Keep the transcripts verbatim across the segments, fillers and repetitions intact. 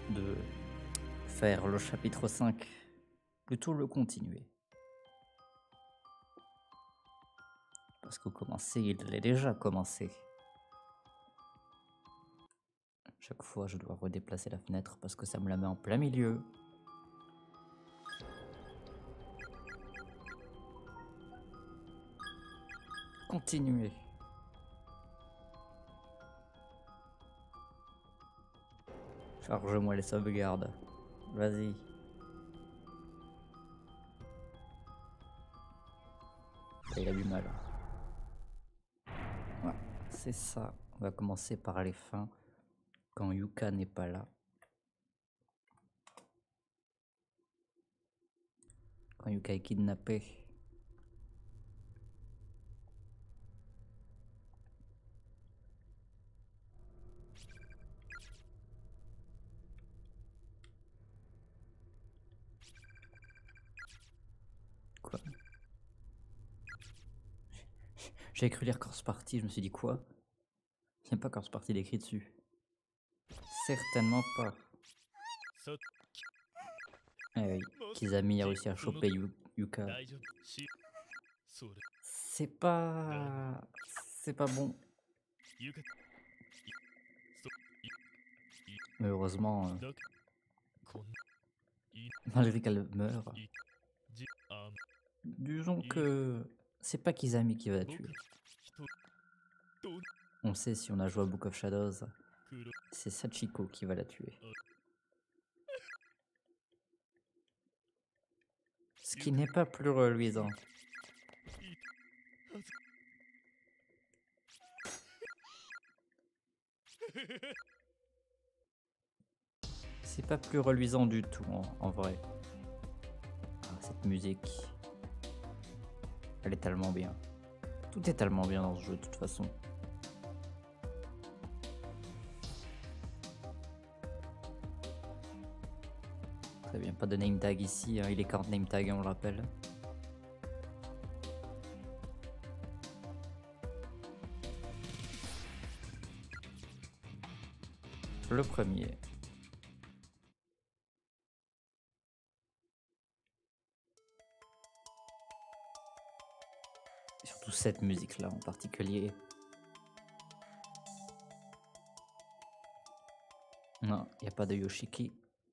de faire le chapitre cinq, plutôt le continuer. Parce que commencer, il l'est déjà commencé. Chaque fois, je dois redéplacer la fenêtre parce que ça me la met en plein milieu. Continuer. Charge-moi les sauvegardes. Vas-y. Il a du mal. Ouais, c'est ça. On va commencer par les fins quand Yuka n'est pas là. Quand Yuka est kidnappé. Quoi? J'ai cru lire Corse Party, je me suis dit quoi? Il n'y a pas Corse Party d'écrit dessus. Certainement pas. Eh oui, Kizami a réussi à choper Yu- Yuka. C'est pas... C'est pas bon. Mais heureusement, euh, malgré qu'elle meure, disons que c'est pas Kizami qui va la tuer. On sait si on a joué à Book of Shadows, c'est Sachiko qui va la tuer. Ce qui n'est pas plus reluisant. C'est pas plus reluisant du tout en, en vrai. Ah, cette musique, elle est tellement bien. Tout est tellement bien dans ce jeu de toute façon. Très bien, pas de name tag ici, hein. Il est quarante name tag, on le rappelle. Le premier. Et surtout cette musique-là en particulier. Non, il n'y a pas de Yoshiki.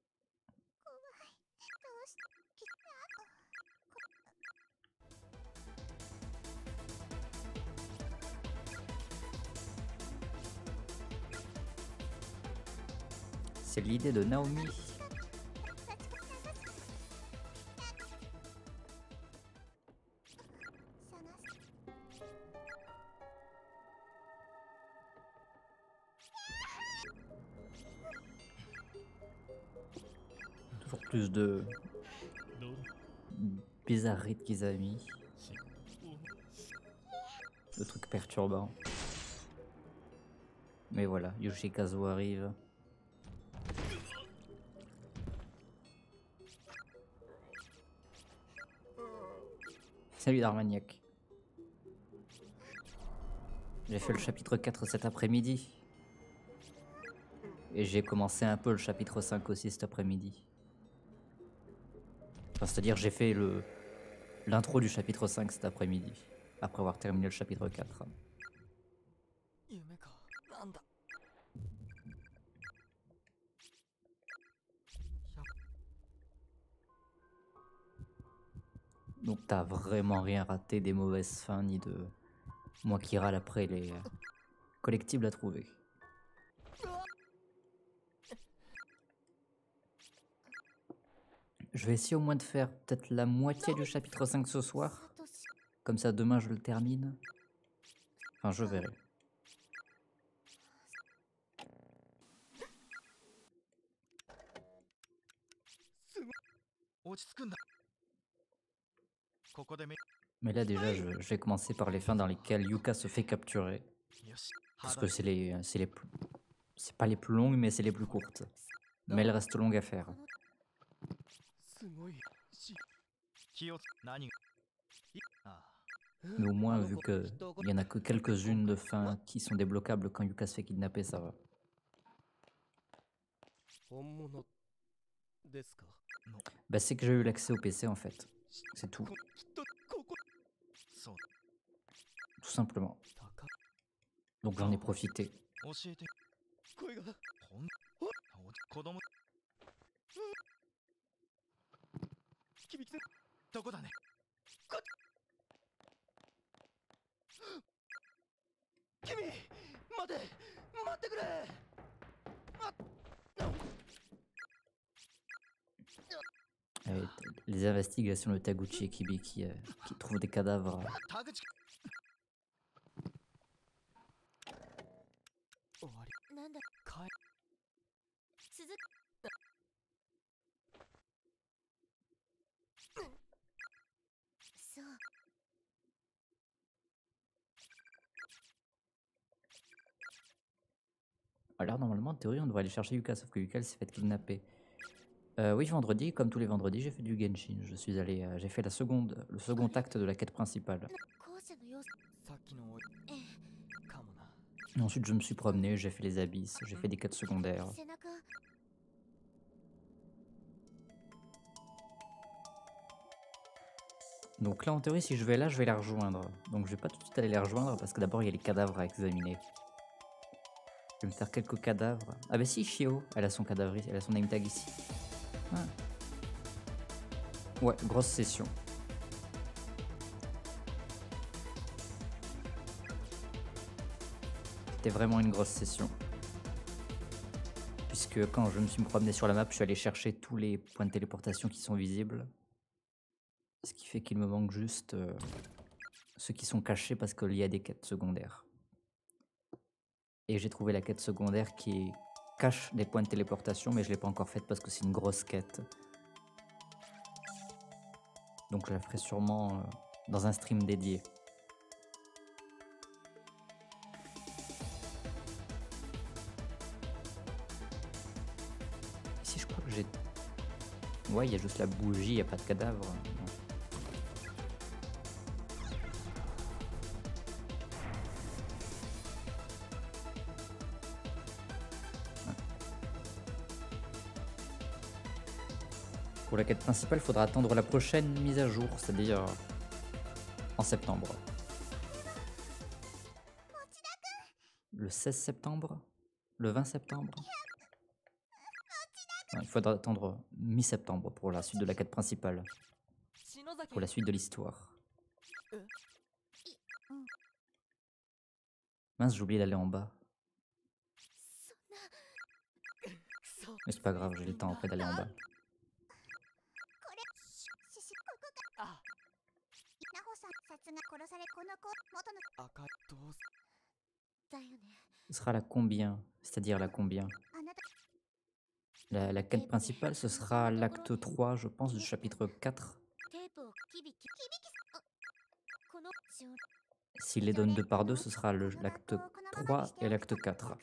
C'est l'idée de Naomi. Toujours plus de bizarreries de Kizami. De trucs perturbants. Mais voilà, Yoshikazu arrive. Salut Darmaniac. J'ai fait le chapitre quatre cet après-midi. Et j'ai commencé un peu le chapitre cinq aussi cet après-midi. Enfin, c'est-à-dire j'ai fait le l'intro du chapitre cinq cet après-midi. Après avoir terminé le chapitre quatre. Donc t'as vraiment rien raté des mauvaises fins ni de moi qui râle après les collectibles à trouver. Je vais essayer au moins de faire peut-être la moitié du chapitre cinq ce soir. Comme ça demain je le termine. Enfin je verrai. Mais là déjà je, je vais commencer par les fins dans lesquelles Yuka se fait capturer. Parce que c'est les, c'est les plus... C'est pas les plus longues mais c'est les plus courtes. Mais elles restent longues à faire. Mais au moins vu que il y en a que quelques-unes de fins qui sont débloquables quand Yuka se fait kidnapper, ça va. Bah c'est que j'ai eu l'accès au P C en fait. C'est tout. Tout simplement. Donc j'en ai profité. Euh, les investigations de Taguchi et Kibi qui, euh, qui trouvent des cadavres. Alors normalement en théorie on devrait aller chercher Yuka, sauf que Yuka s'est fait kidnapper. Euh, oui, vendredi, comme tous les vendredis, j'ai fait du Genshin. Je suis allé, euh, j'ai fait la seconde, le second acte de la quête principale. Et ensuite je me suis promené, j'ai fait les abysses, j'ai fait des quêtes secondaires. Donc là en théorie si je vais là je vais la rejoindre. Donc je vais pas tout de suite aller les rejoindre parce que d'abord il y a les cadavres à examiner. Je vais me faire quelques cadavres. Ah bah si, Shio, elle a son cadavre, elle a son name tag ici. Ah. Ouais, grosse session. C'était vraiment une grosse session. Puisque quand je me suis promené sur la map, je suis allé chercher tous les points de téléportation qui sont visibles. Ce qui fait qu'il me manque juste euh, ceux qui sont cachés parce qu'il y a des quêtes secondaires. Et j'ai trouvé la quête secondaire qui cache des points de téléportation, mais je ne l'ai pas encore faite parce que c'est une grosse quête. Donc je la ferai sûrement euh, dans un stream dédié. Ici je crois que j'ai... Ouais, il y a juste la bougie, il n'y a pas de cadavre. Non. Pour la quête principale, il faudra attendre la prochaine mise à jour, c'est-à-dire en septembre. Le seize septembre? Le vingt septembre? Non, il faudra attendre mi-septembre pour la suite de la quête principale. Pour la suite de l'histoire. Mince, j'ai oublié d'aller en bas. Mais c'est pas grave, j'ai le temps après d'aller en bas. Ce sera la combien? C'est-à-dire la combien? La, la quête principale, ce sera l'acte trois, je pense, du chapitre quatre. S'il les donne deux par deux, ce sera l'acte trois et l'acte quatre.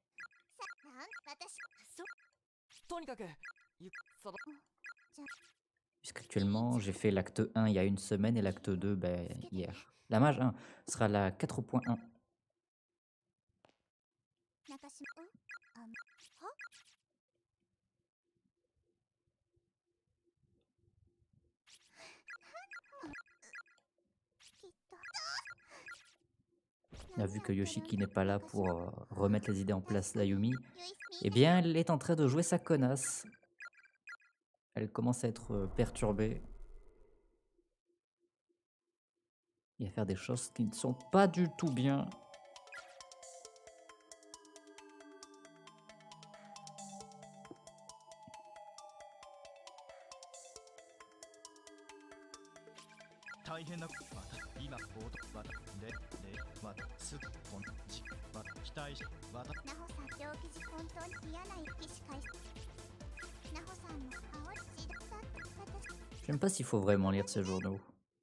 Puisqu'actuellement, j'ai fait l'acte un il y a une semaine et l'acte deux ben, hier. La mage un sera la quatre point un. Là, vu que Yoshiki n'est pas là pour euh, remettre les idées en place d'Ayumi, eh bien, elle est en train de jouer sa connasse. Elle commence à être euh, perturbée. Et à faire des choses qui ne sont pas du tout bien. Je sais pas s'il faut vraiment lire ces journaux.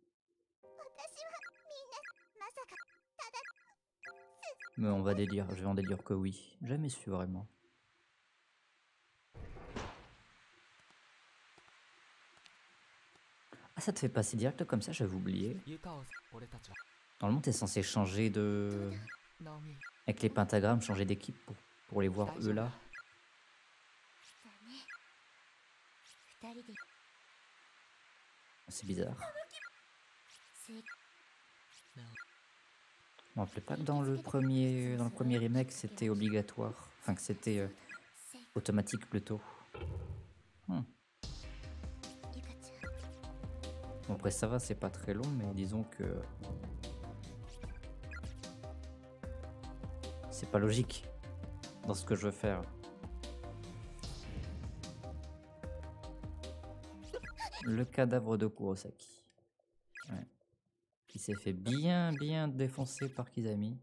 Mais on va délire, je vais en délire que oui. Jamais su vraiment. Ah, ça te fait passer direct comme ça, j'avais oublié. Normalement, t'es censé changer de... Avec les pentagrammes, changer d'équipe pour, pour les voir eux là. C'est bizarre. Je me rappelais pas que dans le premier, dans le premier remake c'était obligatoire. Enfin que c'était euh, automatique plutôt. Hmm. Bon, après ça va, c'est pas très long, mais disons que c'est pas logique dans ce que je veux faire. Le cadavre de Kurosaki. Ouais. Qui s'est fait bien bien défoncer par Kizami.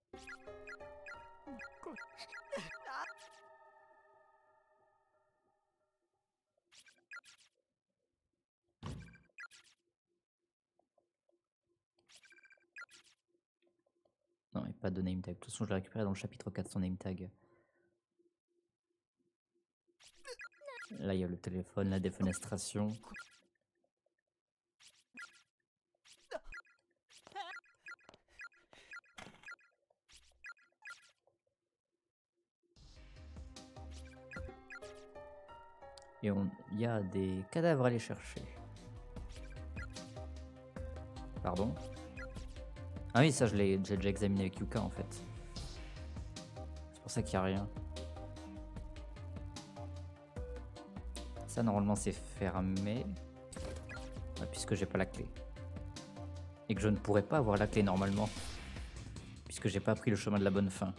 Non, il n'y a pas de name tag. De toute façon, je l'ai récupéré dans le chapitre quatre, son name tag. Là, il y a le téléphone, la défenestration. Et on... il y a des cadavres à aller chercher. Pardon? Ah oui, ça, je l'ai déjà examiné avec Yuka, en fait. C'est pour ça qu'il n'y a rien. Ça, normalement, c'est fermé. Ouais, puisque j'ai pas la clé. Et que je ne pourrais pas avoir la clé, normalement. Puisque j'ai pas pris le chemin de la bonne fin.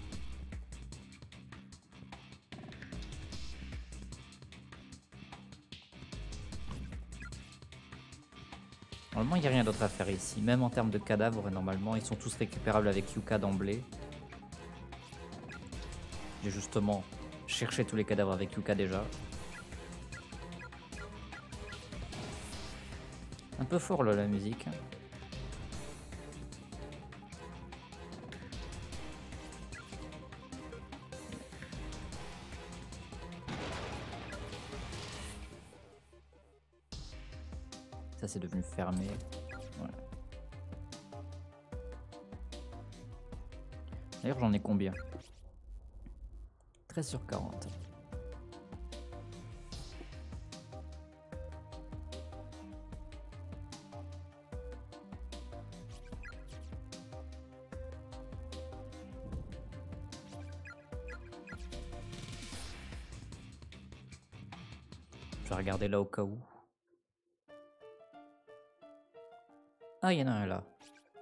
Normalement, il n'y a rien d'autre à faire ici. Même en termes de cadavres, normalement, ils sont tous récupérables avec Yuka d'emblée. J'ai justement cherché tous les cadavres avec Yuka déjà. Un peu fort là, la musique. Ça, c'est devenu fermé. Voilà. D'ailleurs, j'en ai combien? treize sur quarante. Je vais regarder là au cas où. Ah, il y en a un là.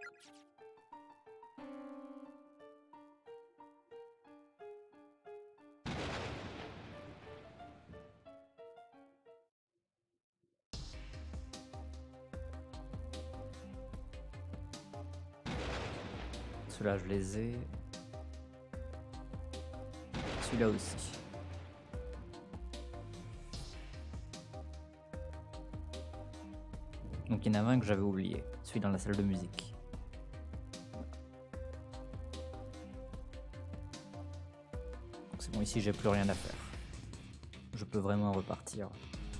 Ceux-là, je les ai. Celui-là aussi. Donc il y en a un que j'avais oublié, celui dans la salle de musique. Donc c'est bon, ici j'ai plus rien à faire. Je peux vraiment repartir.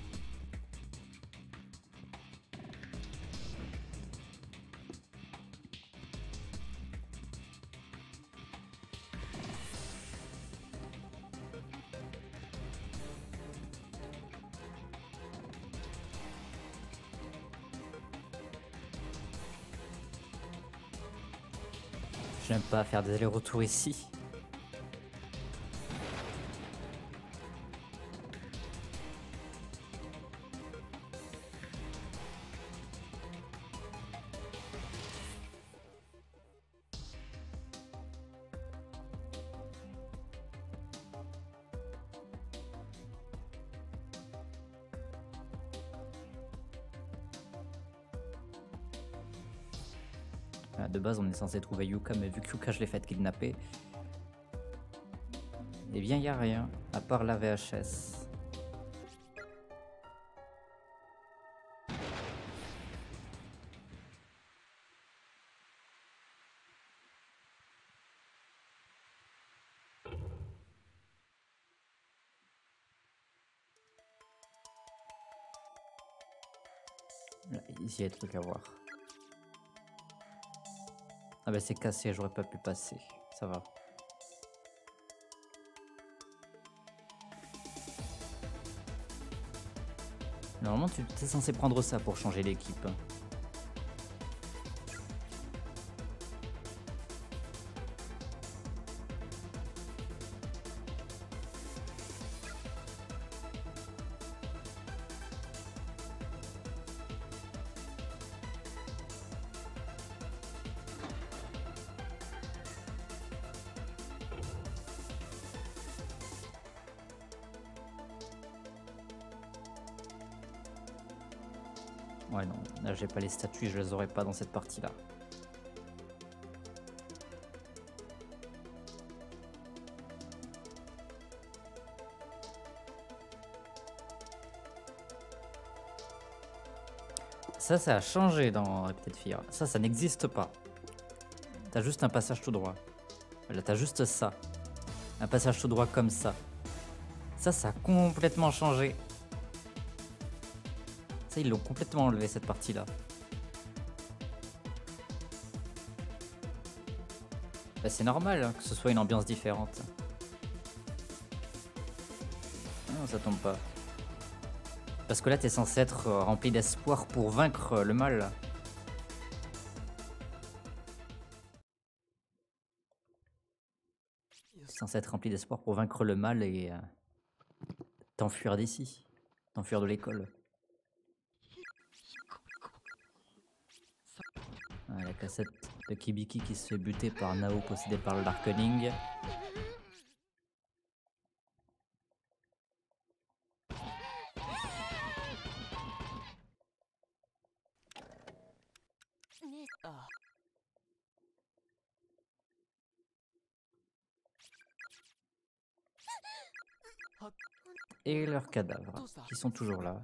J'aime pas faire des allers-retours ici. De base, on est censé trouver Yuka, mais vu que Yuka, je l'ai fait kidnapper, eh bien, il n'y a rien, à part la V H S. Là, ici, il y a des trucs à voir. Ah bah c'est cassé, j'aurais pas pu passer, ça va. Normalement, tu es censé prendre ça pour changer l'équipe. Ouais, non, là j'ai pas les statues, je les aurais pas dans cette partie-là. Ça, ça a changé dans Repeated Fear. Ça, ça n'existe pas. T'as juste un passage tout droit. Là, t'as juste ça. Un passage tout droit comme ça. Ça, ça a complètement changé. Ça, ils l'ont complètement enlevé, cette partie-là. Bah, c'est normal hein, que ce soit une ambiance différente. Non, ça tombe pas. Parce que là, t'es censé être euh, rempli d'espoir pour vaincre euh, le mal. T'es censé être rempli d'espoir pour vaincre le mal et euh, t'enfuir d'ici. T'enfuir de l'école. Ah, la cassette de Kibiki qui se fait buter par Nao possédé par le Darkening. Et leurs cadavres, qui sont toujours là.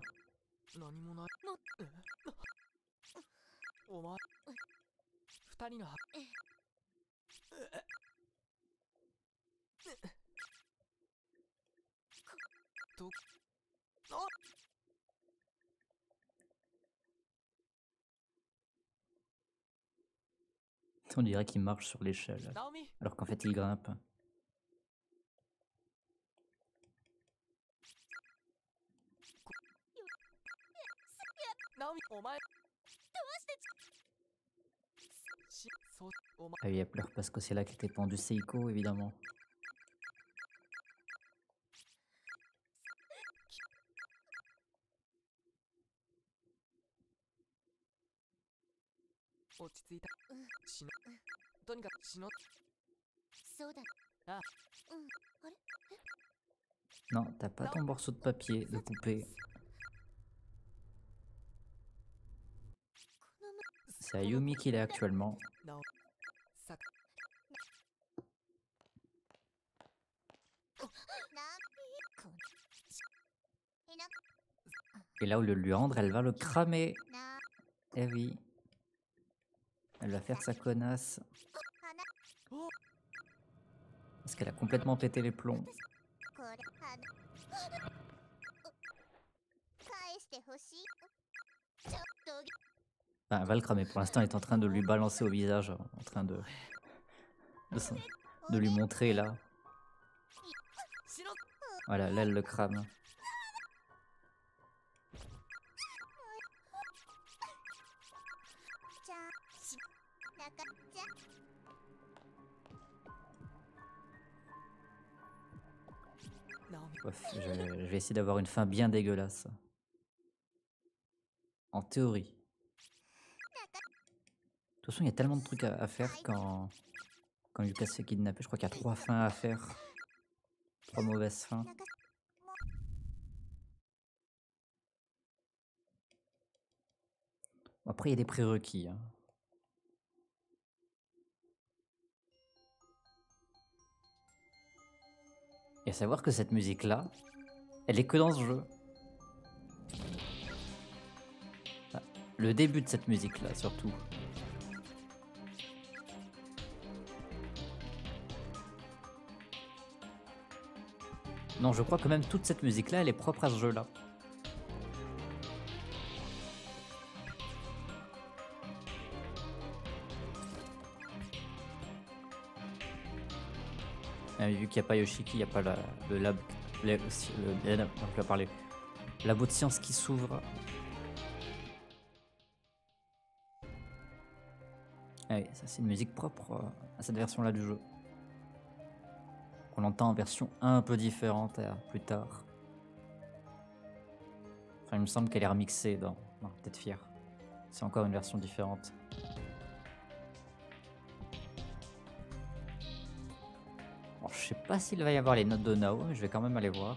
On dirait qu'il marche sur l'échelle, alors qu'en fait il grimpe. Ah oui, elle pleure parce que c'est là qu'était pendu Seiko, évidemment. Non, t'as pas ton morceau de papier de poupée. C'est Ayumi qui l'est actuellement. Et là, au lieu de lui rendre, elle va le cramer. Eh oui. Elle va faire sa connasse. Parce qu'elle a complètement pété les plombs. Enfin, elle va le cramer. Pour l'instant, elle est en train de lui balancer au visage. En train de... De, de lui montrer, là. Voilà, là, elle le crame. Bref, je, je vais essayer d'avoir une fin bien dégueulasse. En théorie. De toute façon, il y a tellement de trucs à, à faire quand, quand Yuka se fait kidnapper. Je crois qu'il y a trois fins à faire. Trois mauvaises fins. Après, il y a des prérequis. Hein. Et à savoir que cette musique-là, elle est que dans ce jeu. Enfin, le début de cette musique-là, surtout. Non, je crois que même toute cette musique-là, elle est propre à ce jeu-là. Euh, vu qu'il n'y a pas Yoshiki, il n'y a pas la, le lab, le, le, le, le, le parler, Labo de science qui s'ouvre. Ah oui, ça c'est une musique propre euh, à cette version-là du jeu. Qu'on entend en version un peu différente euh, plus tard. Enfin, il me semble qu'elle est remixée dans... Non, peut-être fier. C'est encore une version différente. Alors, je sais pas s'il va y avoir les notes de Nao, mais je vais quand même aller voir.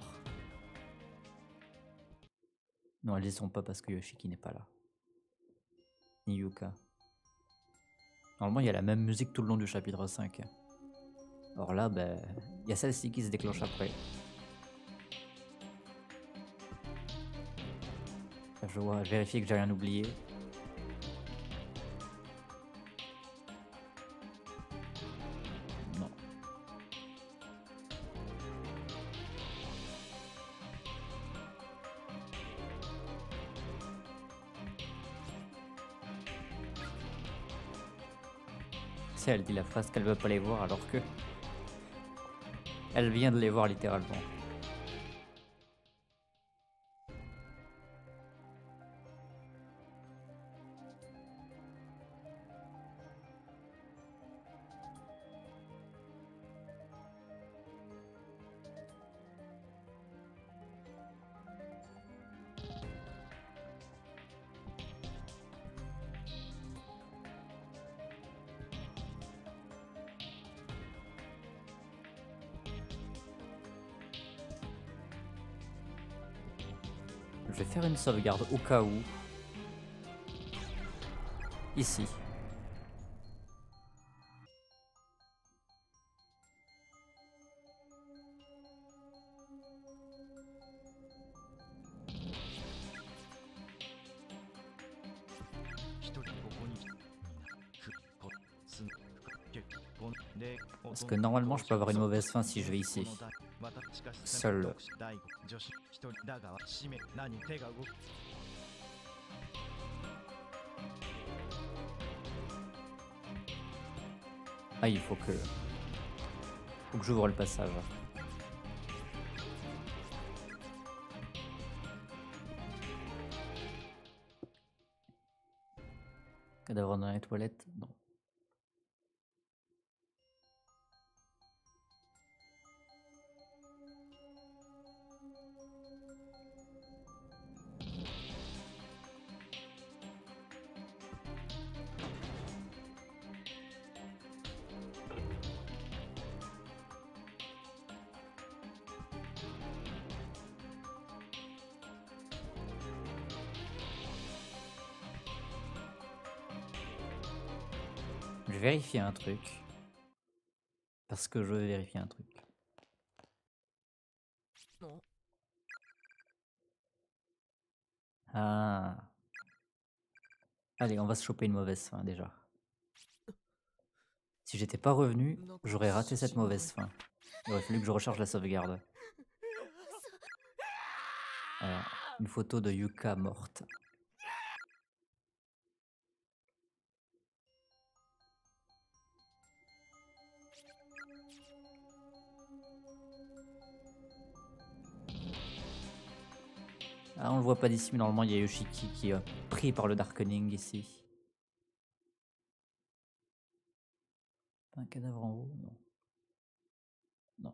Non, elles y sont pas parce que Yoshiki n'est pas là. Ni Yuka. Normalement, il y a la même musique tout le long du chapitre cinq. Or là, ben, il y a celle-ci qui se déclenche après. Je vois, je vérifie que j'ai rien oublié. Non. Si elle dit la phrase qu'elle veut pas les voir alors que... Elle vient de les voir littéralement. Je vais faire une sauvegarde au cas où. Ici. Parce que normalement je peux avoir une mauvaise fin si je vais ici. Seul. Ah, il faut que... Faut que j'ouvre le passage. Cadavre dans les toilettes? Non. Je vais vérifier un truc. Parce que je veux vérifier un truc. Ah. Allez, on va se choper une mauvaise fin déjà. Si j'étais pas revenu, j'aurais raté cette mauvaise fin. Il aurait fallu que je recharge la sauvegarde. Alors, une photo de Yuka morte. Ah, on le voit pas d'ici, mais normalement il y a Yoshiki qui est pris par le Darkening ici. Pas un cadavre en haut? Non. Non.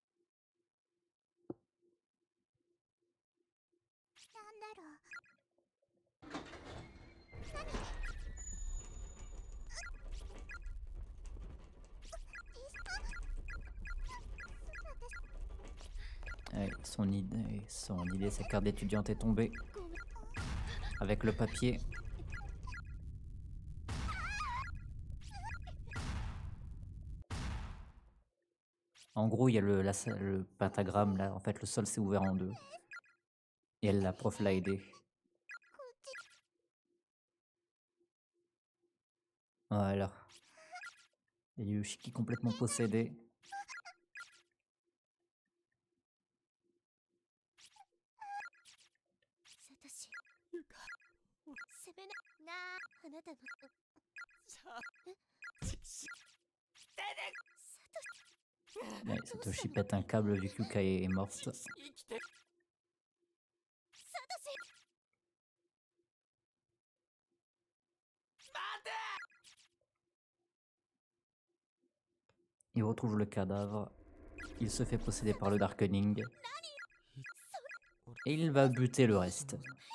Ouais, son idée, son idée, sa carte d'étudiante est tombée. Avec le papier. En gros, il y a le, la, le pentagramme là. En fait, le sol s'est ouvert en deux. Et elle, la prof, l'a aidé. Voilà. Et Yoshiki complètement possédé. Ouais, Satoshi pète un câble vu que Yuka est morte. Il retrouve le cadavre. Il se fait posséder par le Darkening. Et il va buter le reste.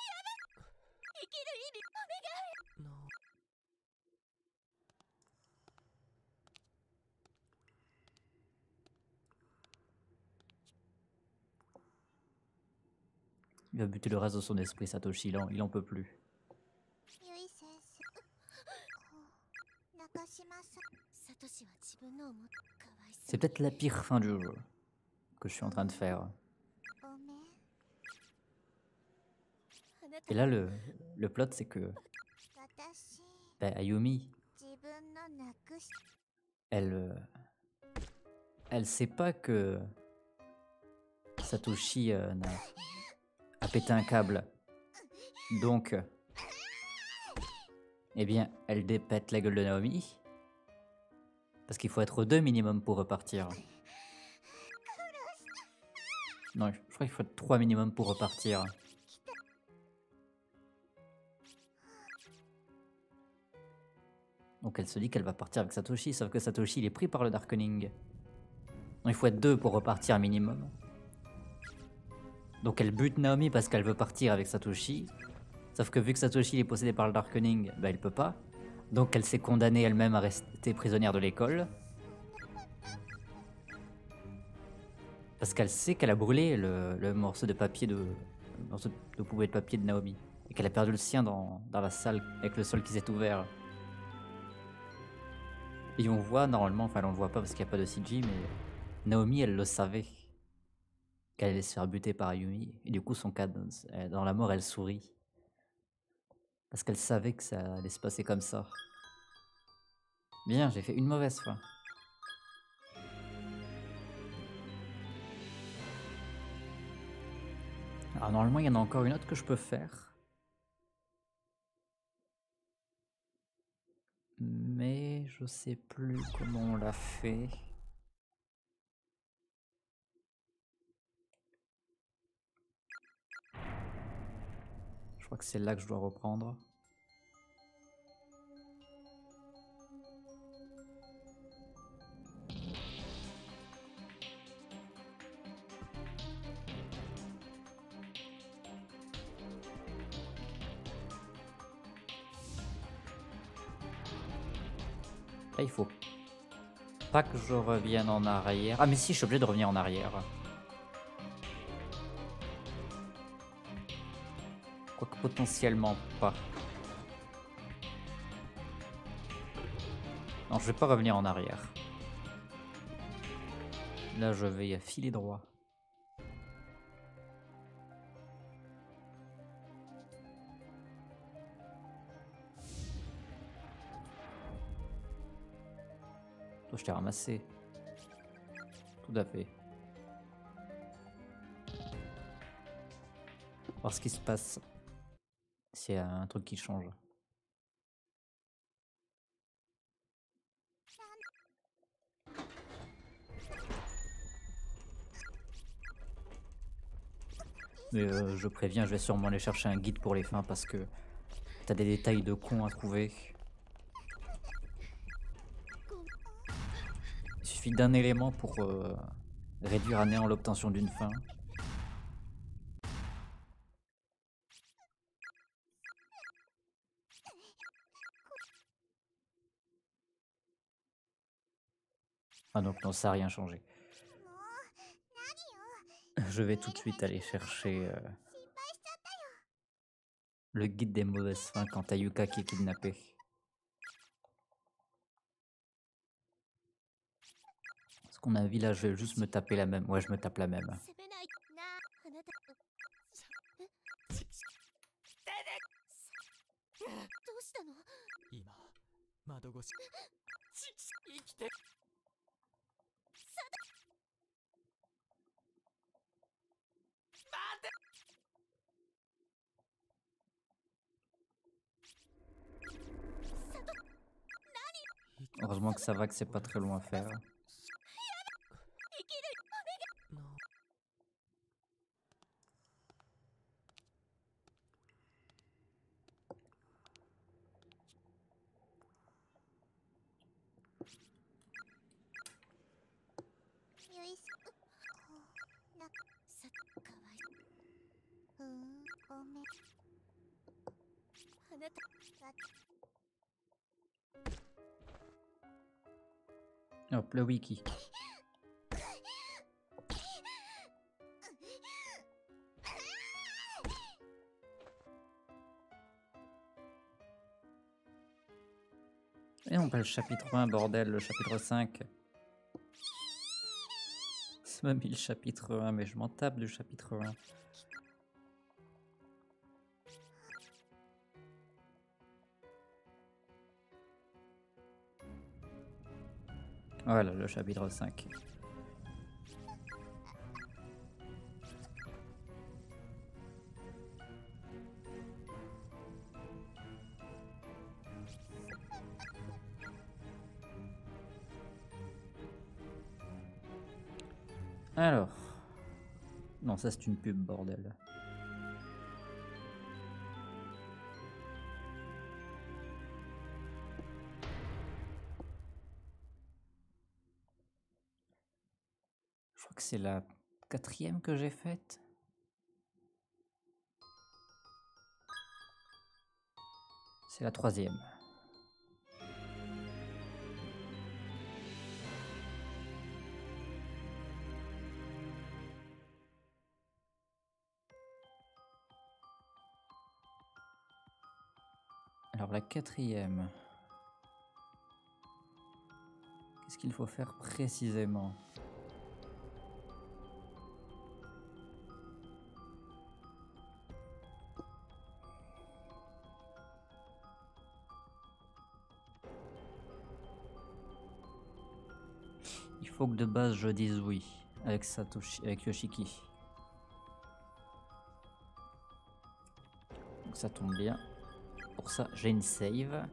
Il va buter le reste de son esprit, Satoshi, il en, il en peut plus. C'est peut-être la pire fin du jeu que je suis en train de faire. Et là, le, le plot, c'est que bah, Ayumi, elle, euh, elle sait pas que Satoshi euh, a, a pété un câble. Donc, eh bien, elle dépète la gueule de Naomi. Parce qu'il faut être deux minimum pour repartir. Non, je crois qu'il faut être trois minimum pour repartir. Donc elle se dit qu'elle va partir avec Satoshi, sauf que Satoshi il est pris par le Darkening. Donc il faut être deux pour repartir minimum. Donc elle bute Naomi parce qu'elle veut partir avec Satoshi. Sauf que vu que Satoshi est possédé par le Darkening, bah elle peut pas. Donc elle s'est condamnée elle-même à rester prisonnière de l'école. Parce qu'elle sait qu'elle a brûlé le, le morceau de papier de, le morceau de poubelle de papier de Naomi. Et qu'elle a perdu le sien dans, dans la salle avec le sol qui s'est ouvert. Et on voit normalement, enfin on le voit pas parce qu'il n'y a pas de C G, mais Naomi elle le savait qu'elle allait se faire buter par Ayumi. Et du coup son cas dans la mort elle sourit. Parce qu'elle savait que ça allait se passer comme ça. Bien, j'ai fait une mauvaise fin. Alors normalement il y en a encore une autre que je peux faire. Mais je sais plus comment on l'a fait. Je crois que c'est là que je dois reprendre. Là il faut pas que je revienne en arrière. Ah mais si, je suis obligé de revenir en arrière. Quoique potentiellement pas. Non, je vais pas revenir en arrière. Là, je vais filer droit. Toi, je t'ai ramassé. Tout à fait. Voir ce qui se passe. S'il y a un truc qui change. Mais euh, je préviens, je vais sûrement aller chercher un guide pour les fins parce que t'as des détails de con à trouver. Il suffit d'un élément pour euh, réduire à néant l'obtention d'une fin. Ah donc non, ça n'a rien changé. Je vais tout de suite aller chercher euh, le guide des mauvaises fins quant à Yuka qui est kidnappé. Parce qu'on a un village, je vais juste me taper la même. Ouais, je me tape la même. Heureusement que ça va, que c'est pas très loin à faire. Hop, le wiki. Et non, pas le chapitre un, bordel, le chapitre cinq. C'est même mis le chapitre un, mais je m'en tape du chapitre un. Voilà, le chapitre cinq. Alors. Non, ça c'est une pub, bordel. Je crois que c'est la quatrième que j'ai faite. C'est la troisième. Alors la quatrième. Qu'est-ce qu'il faut faire précisément? Il faut que de base je dise oui avec Satoshi, avec Yoshiki. Donc ça tombe bien. Pour ça, j'ai une save.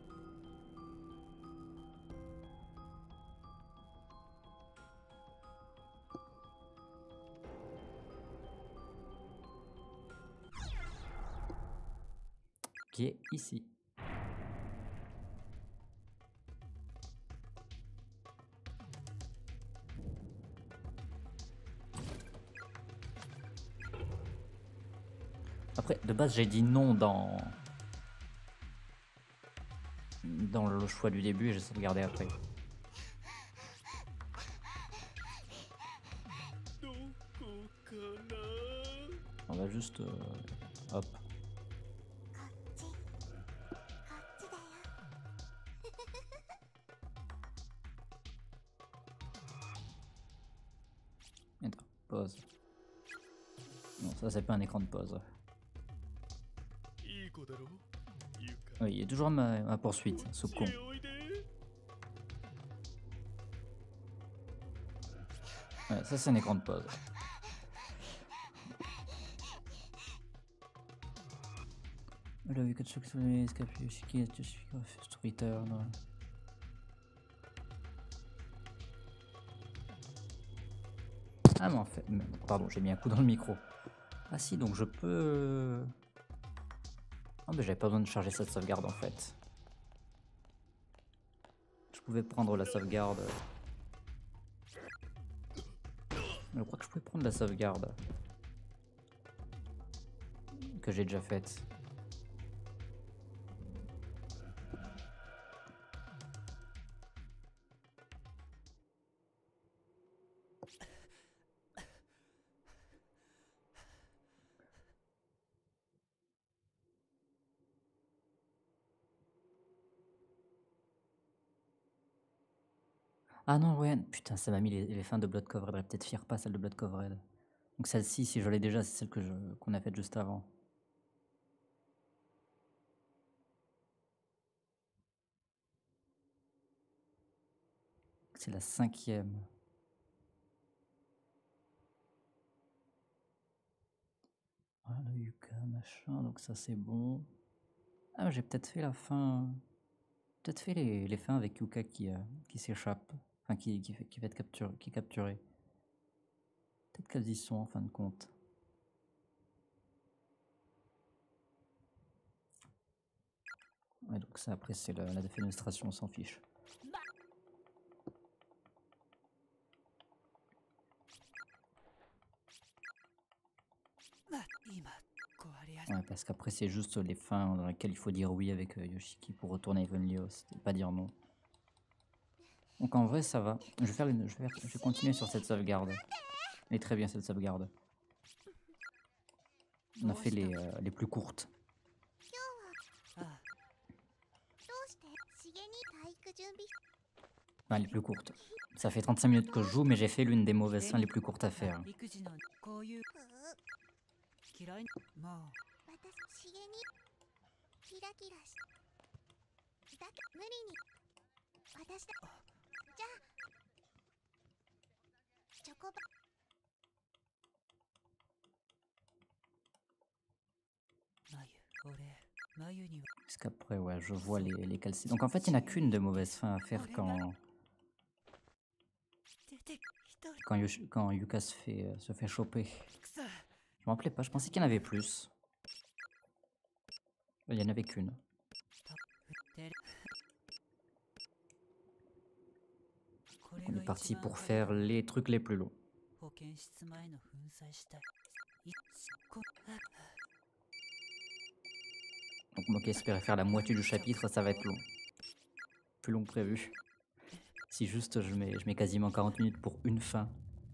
Qui est ici. Après, de base, j'ai dit non dans... dans le choix du début et j'ai sauvegardé après. On va juste... Euh, hop. Attends, pause. Non, ça c'est pas un écran de pause. Oui, il y a toujours ma, ma poursuite, ce con. Ouais, ça c'est un écran de pause. Là, vu que tu sais escape Yoshiki, tu suis Twitter, non. Ah mais en fait, pardon, j'ai mis un coup dans le micro. Ah si, donc je peux... Ah mais j'avais pas besoin de charger cette sauvegarde en fait. Je pouvais prendre la sauvegarde. Je crois que je pouvais prendre la sauvegarde. Que j'ai déjà faite. Ah non, ouais, putain, ça m'a mis les, les fins de Blood Covered. Elle peut-être fière pas celle de Blood Covered. Donc celle-ci, si je l'ai déjà, c'est celle que je qu'on a faite juste avant. C'est la cinquième. Voilà, Yuka, machin, donc ça c'est bon. Ah, j'ai peut-être fait la fin... Peut-être fait les, les fins avec Yuka qui, euh, qui s'échappe. Enfin, qui, qui, fait, qui va être capturé. Qui est capturé. Peut-être qu'elles y sont en fin de compte. Ouais, donc ça après c'est la, la défenestration, on s'en fiche. Ouais, parce qu'après, c'est juste les fins dans lesquelles il faut dire oui avec euh, Yoshiki pour retourner à Heavenly Host et pas dire non. Donc en vrai, ça va. Je vais, faire une, je vais, faire- je vais continuer sur cette sauvegarde. Elle est très bien cette sauvegarde. On a fait les, euh, les plus courtes. Enfin, les plus courtes. Ça fait trente-cinq minutes que je joue, mais j'ai fait l'une des mauvaises fins les plus courtes à faire. Parce qu'après, ouais, je vois les, les calcés. Donc en fait, il n'y en a qu'une de mauvaise fin à faire quand, quand, Yoshi- quand Yuka se fait, euh, se fait choper. Je me rappelais pas, je pensais qu'il y en avait plus. Il y en avait qu'une. On est parti pour faire les trucs les plus longs. Donc moi qui espérais faire la moitié du chapitre, ça va être long. Plus long que prévu. Si juste je mets, je mets quasiment quarante minutes pour une fin.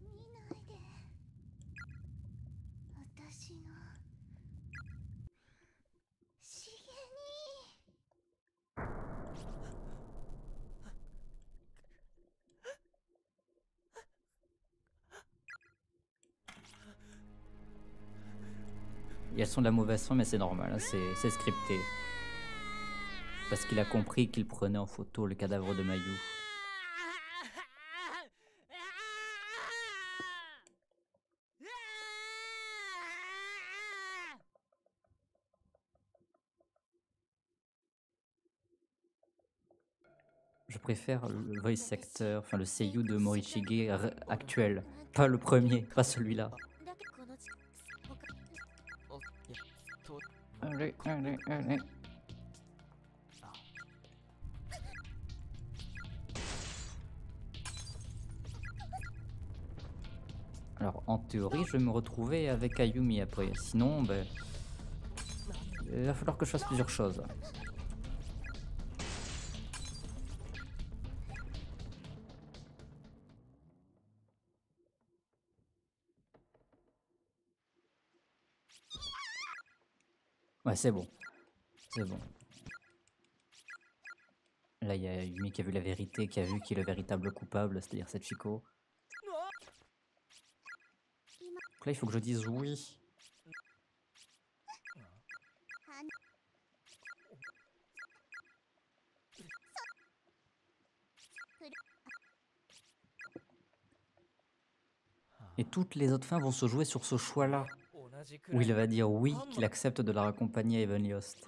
Et elles sont de la mauvaise fin, mais c'est normal, hein, c'est c'est scripté. Parce qu'il a compris qu'il prenait en photo le cadavre de Mayu. Je préfère le voice actor, enfin le seiyuu de Morichige r- actuel. Pas le premier, pas celui-là. Allez, allez, allez. Alors en théorie, je vais me retrouver avec Ayumi après. Sinon, ben, il va falloir que je fasse plusieurs choses. Ouais, c'est bon. C'est bon. Là, il y a Yumi qui a vu la vérité, qui a vu qui est le véritable coupable, c'est-à-dire cette Chico. Donc là, il faut que je dise oui. Et toutes les autres fins vont se jouer sur ce choix-là. Où il va dire oui, qu'il accepte de la raccompagner à Heavenly Host.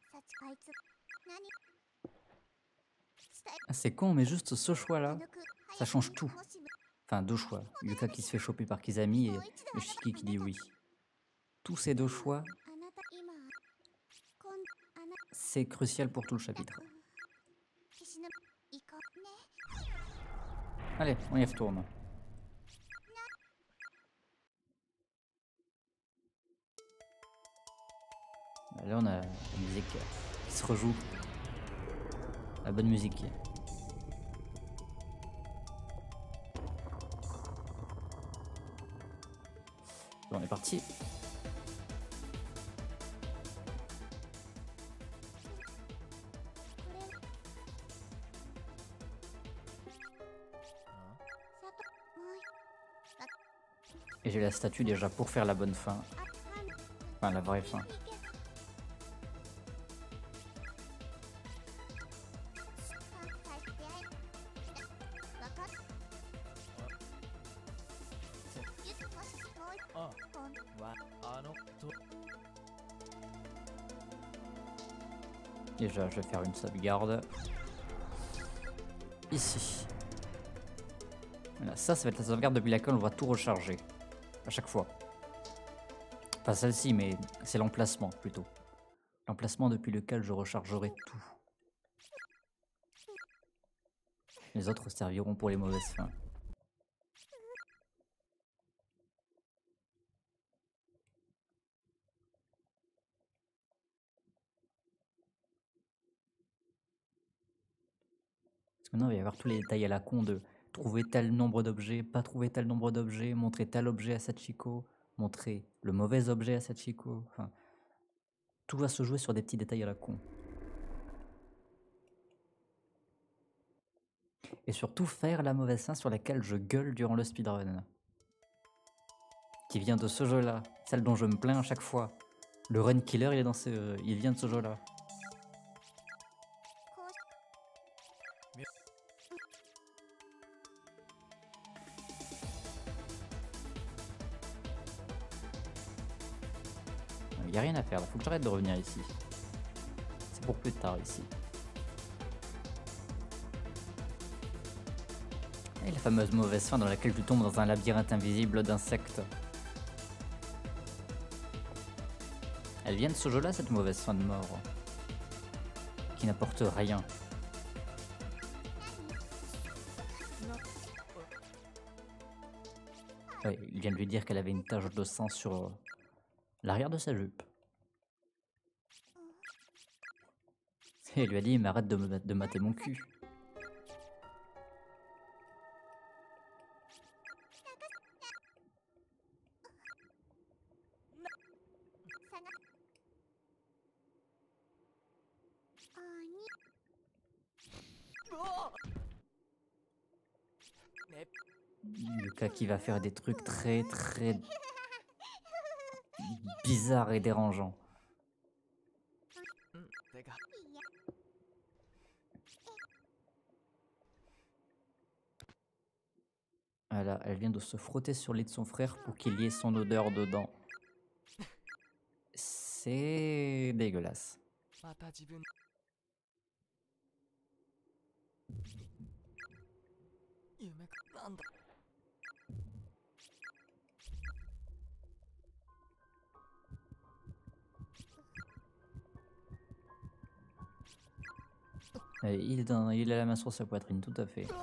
Ah, c'est con, mais juste ce choix-là, ça change tout. Enfin, deux choix. Yuka qui se fait choper par Kizami et Yoshiki qui dit oui. Tous ces deux choix, c'est crucial pour tout le chapitre. Allez, on y retourne. Là, on a la musique qui se rejoue. La bonne musique. Bon, on est parti. Et j'ai la statue déjà pour faire la bonne fin. Enfin, la vraie fin. Déjà, je vais faire une sauvegarde. Ici. Voilà, ça, ça va être la sauvegarde depuis laquelle on va tout recharger. À chaque fois. Pas celle-ci, mais c'est l'emplacement plutôt. L'emplacement depuis lequel je rechargerai tout. Les autres serviront pour les mauvaises fins. Maintenant, il va y avoir tous les détails à la con de trouver tel nombre d'objets, pas trouver tel nombre d'objets, montrer tel objet à Sachiko, montrer le mauvais objet à Sachiko. Enfin, tout va se jouer sur des petits détails à la con. Et surtout faire la mauvaise fin sur laquelle je gueule durant le speedrun. Qui vient de ce jeu-là, celle dont je me plains à chaque fois. Le run killer, il est dans ce, il vient de ce jeu-là. Il n'y a rien à faire, il faut que j'arrête de revenir ici. C'est pour plus tard ici. Et la fameuse mauvaise fin dans laquelle tu tombes dans un labyrinthe invisible d'insectes. Elle vient de ce jeu-là, cette mauvaise fin de mort. Qui n'apporte rien. Ouais, il vient de lui dire qu'elle avait une tache de sang sur l'arrière de sa jupe. Et il lui a dit, mais arrête de, me, de mater mon cul. Yuka qui va faire des trucs très très bizarres et dérangeants. Voilà, elle vient de se frotter sur le lit de son frère pour qu'il y ait son odeur dedans. C'est dégueulasse. Il, est dans, il a la main sur sa poitrine, tout à fait.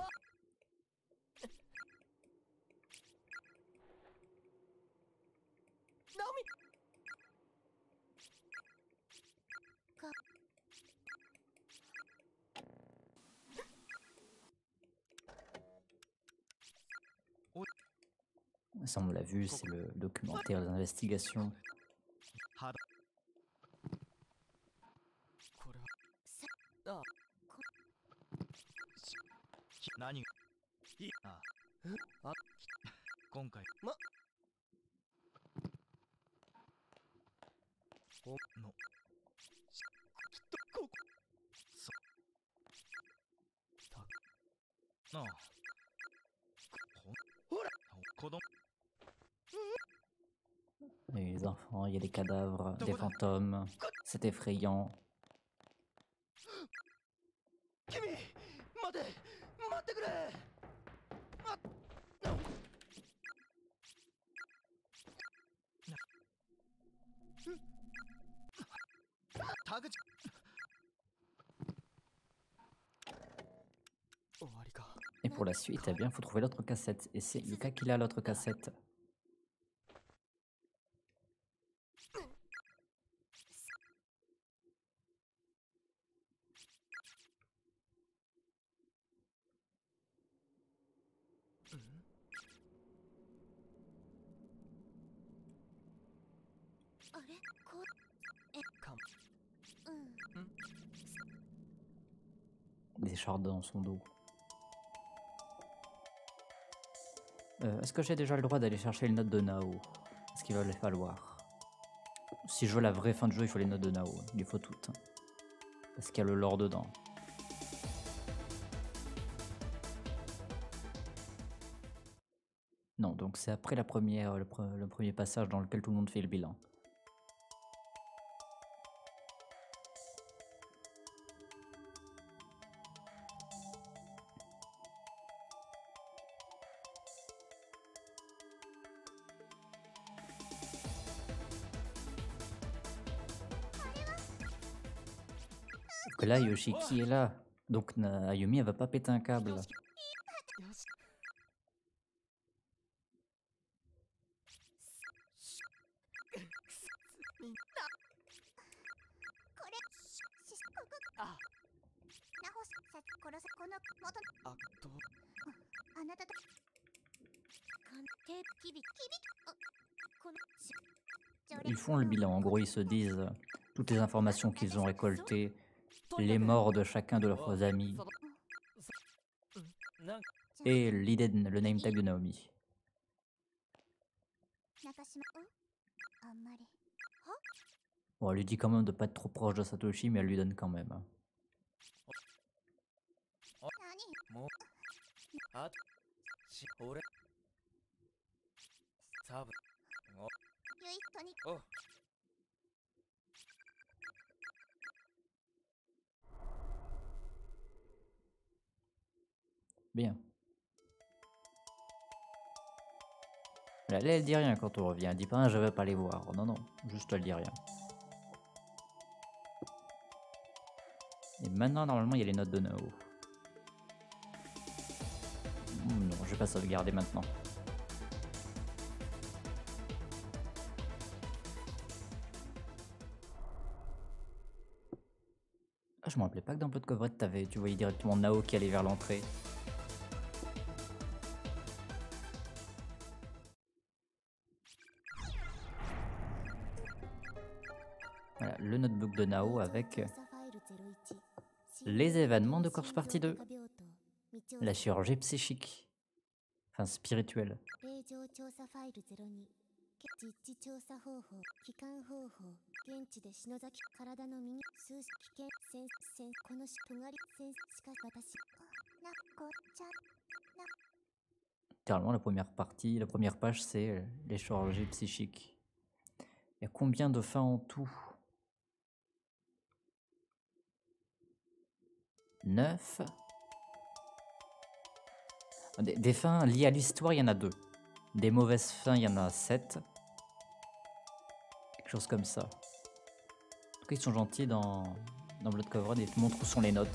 Ça, on l'a vu, c'est le documentaire des investigations. Et les enfants, il y a des cadavres, des fantômes, c'est effrayant. Et pour la suite, eh bien, faut trouver l'autre cassette. Et c'est Yuka qui a l'autre cassette. Des chardes dans son dos. Euh, Est-ce que j'ai déjà le droit d'aller chercher les notes de Nao? Est-ce qu'il va les falloir? Si je veux la vraie fin de jeu, il faut les notes de Nao. Il faut toutes. Parce qu'il y a le lore dedans. Non, donc c'est après la première, le, pre le premier passage dans lequel tout le monde fait le bilan. Que là, Yoshiki est là. Donc Ayumi, elle va pas péter un câble. Ils font le bilan, en gros ils se disent euh, toutes les informations qu'ils ont récoltées, les morts de chacun de leurs amis, et l'idée, de- le name tag de Naomi. Bon, elle lui dit quand même de pas être trop proche de Satoshi, mais elle lui donne quand même. Bien. Là, elle dit rien quand on revient. Elle dit pas, je vais pas les voir. Non, non, juste elle dit rien. Et maintenant, normalement, il y a les notes de Nao. Hmm, non, je vais pas sauvegarder maintenant. Ah, je me rappelais pas que dans Blood Covered, t'avais, tu voyais directement Nao qui allait vers l'entrée. Voilà, le notebook de Nao avec les événements de Corpse Party deux. La chirurgie psychique. Enfin, spirituelle. Littéralement, la première partie, la première page, c'est les chirurgies psychiques. Il y a combien de fins en tout? neuf. Des, des fins liées à l'histoire, il y en a deux. Des mauvaises fins, il y en a sept. Quelque chose comme ça. En tout cas, ils sont gentils dans, dans Blood Covered et te montrent où sont les notes.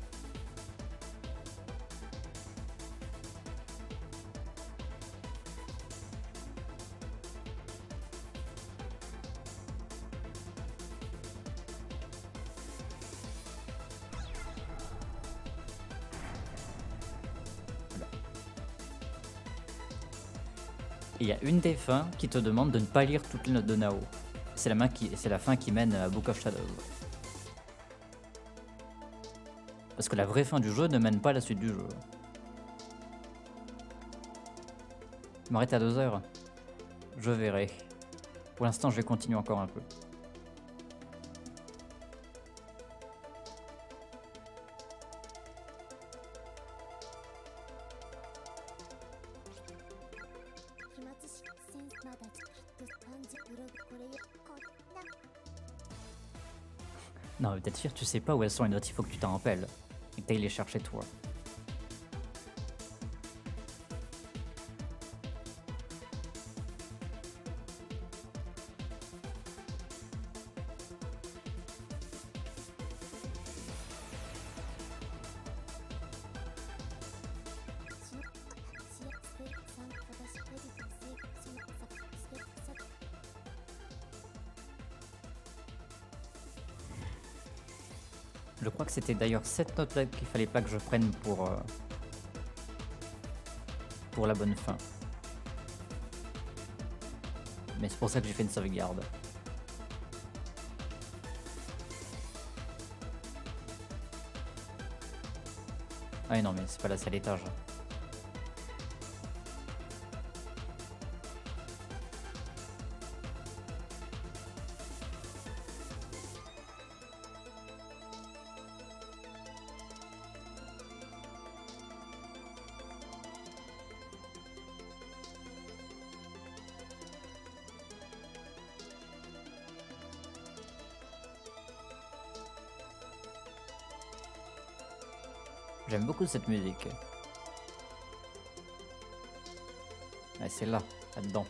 Et il y a une des fins qui te demande de ne pas lire toutes les notes de Nao. C'est la, main qui, c'est la fin qui mène à Book of Shadows. Parce que la vraie fin du jeu ne mène pas à la suite du jeu. Je m'arrête à deux heures. Je verrai. Pour l'instant, je vais continuer encore un peu. Non, mais peut-être Fir, tu sais pas où elles sont les notes, il faut que tu t'en rappelles. Et que t'ailles les chercher toi. Je crois que c'était d'ailleurs cette note-là qu'il fallait pas que je prenne pour, euh, pour la bonne fin. Mais c'est pour ça que j'ai fait une sauvegarde. Ah non, mais c'est pas là, c'est à l'étage. J'aime beaucoup cette musique. Ah, c'est là, là-dedans.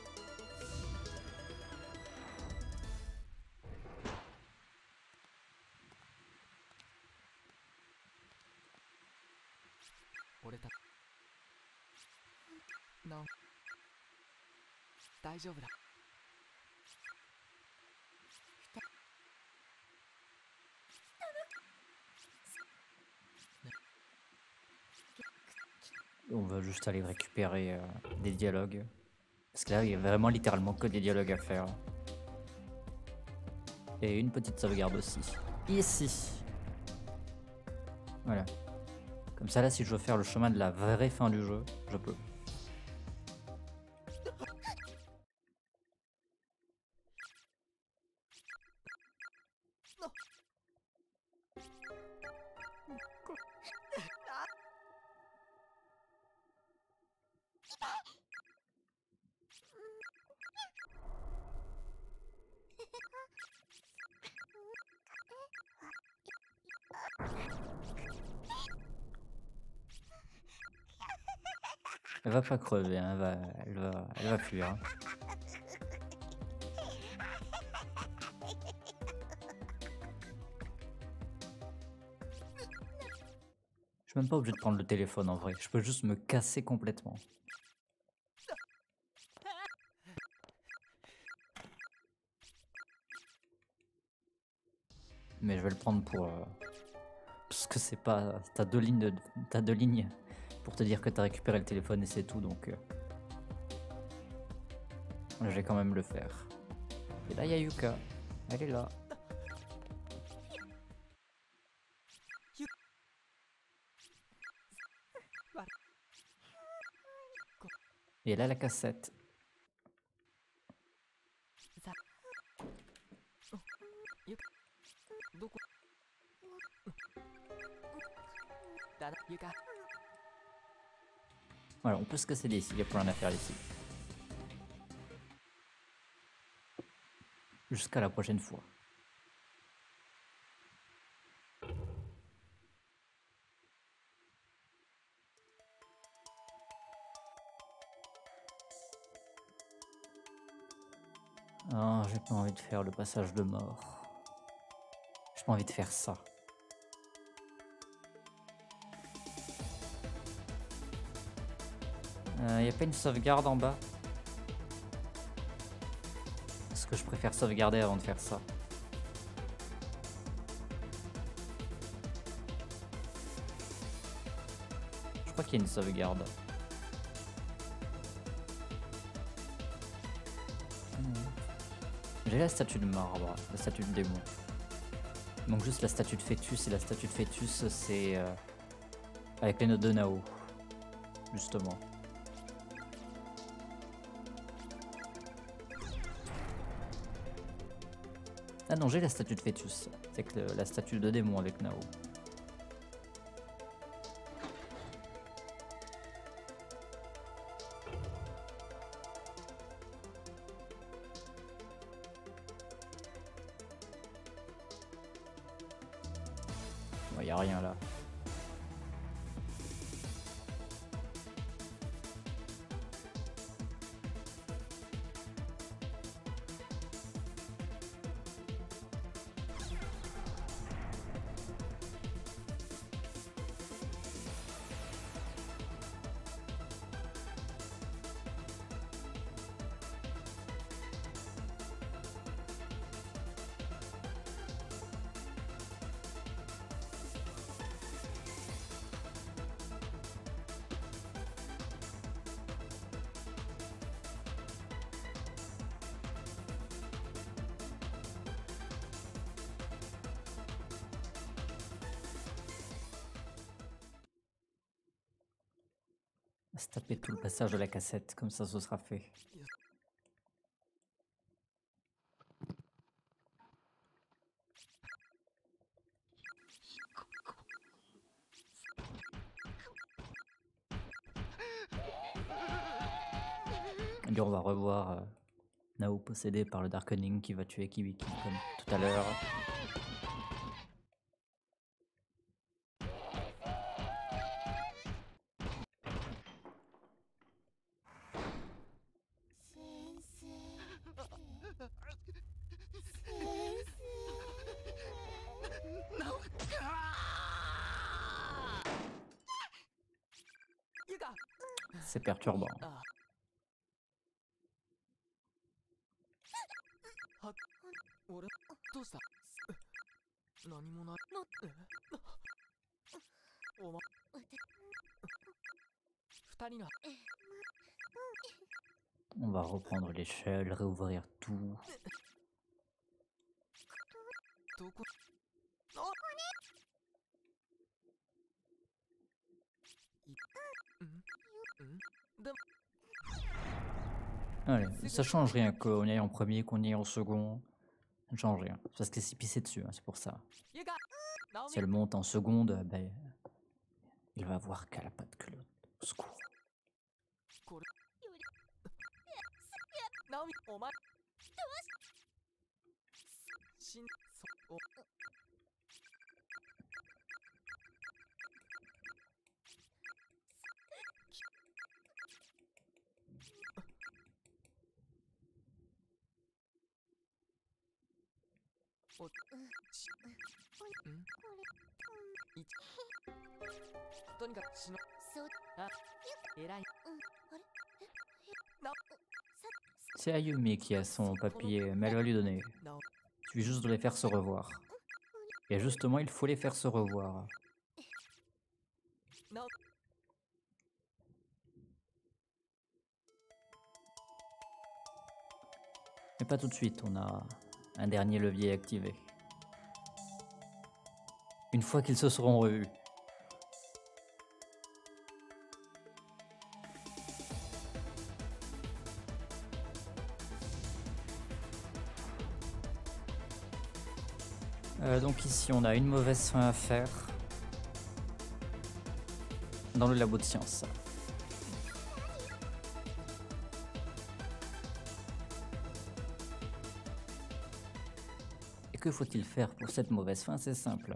Non. Daijoubu da. On va juste aller récupérer euh, des dialogues. Parce que là, il y a vraiment littéralement que des dialogues à faire. Et une petite sauvegarde aussi. Ici. Voilà. Comme ça, là, si je veux faire le chemin de la vraie fin du jeu, je peux. Elle va pas crever, hein, elle, va, elle, va, elle va fuir. Hein. Je suis même pas obligé de prendre le téléphone en vrai, je peux juste me casser complètement. Mais je vais le prendre pour... Euh, parce que c'est pas... T'as deux lignes de... T'as deux lignes pour te dire que t'as récupéré le téléphone et c'est tout, donc... Euh, je vais quand même le faire. Et là, il y a Yuka. Elle est là. Et là, la cassette. Voilà, on peut se casser d'ici, il n'y a plus rien à faire ici. Jusqu'à la prochaine fois. Oh, j'ai pas envie de faire le passage de mort. J'ai pas envie de faire ça. Euh, y a pas une sauvegarde en bas? Parce que je préfère sauvegarder avant de faire ça. Je crois qu'il y a une sauvegarde. J'ai la statue de marbre, la statue de démon. Il manque juste la statue de fœtus, et la statue de fœtus, c'est euh, avec les notes de Nao, justement. Ah non, j'ai la statue de fœtus, c'est que le- la statue de démon avec Nao. Il n'y a rien là. On va se taper tout le passage de la cassette, comme ça ce sera fait. Et on va revoir euh, Nao possédé par le Darkening qui va tuer Kibiki comme tout à l'heure. C'est perturbant. On va reprendre l'échelle, réouvrir tout. Allez, ça change rien qu'on y aille en premier, qu'on y aille en second. Ça ne change rien. Parce que c'est pissé dessus, hein, c'est pour ça. Si elle monte en seconde, ben, il va voir qu'elle a pas de culotte. Au secours. C'est Ayumi qui a son papier, mais elle va lui donner. Il suffit juste de les faire se revoir. Et justement, il faut les faire se revoir. Mais pas tout de suite, on a un dernier levier activé. Une fois qu'ils se seront revus. Euh, donc ici, on a une mauvaise fin à faire. Dans le labo de science. Et que faut-il faire pour cette mauvaise fin? C'est simple.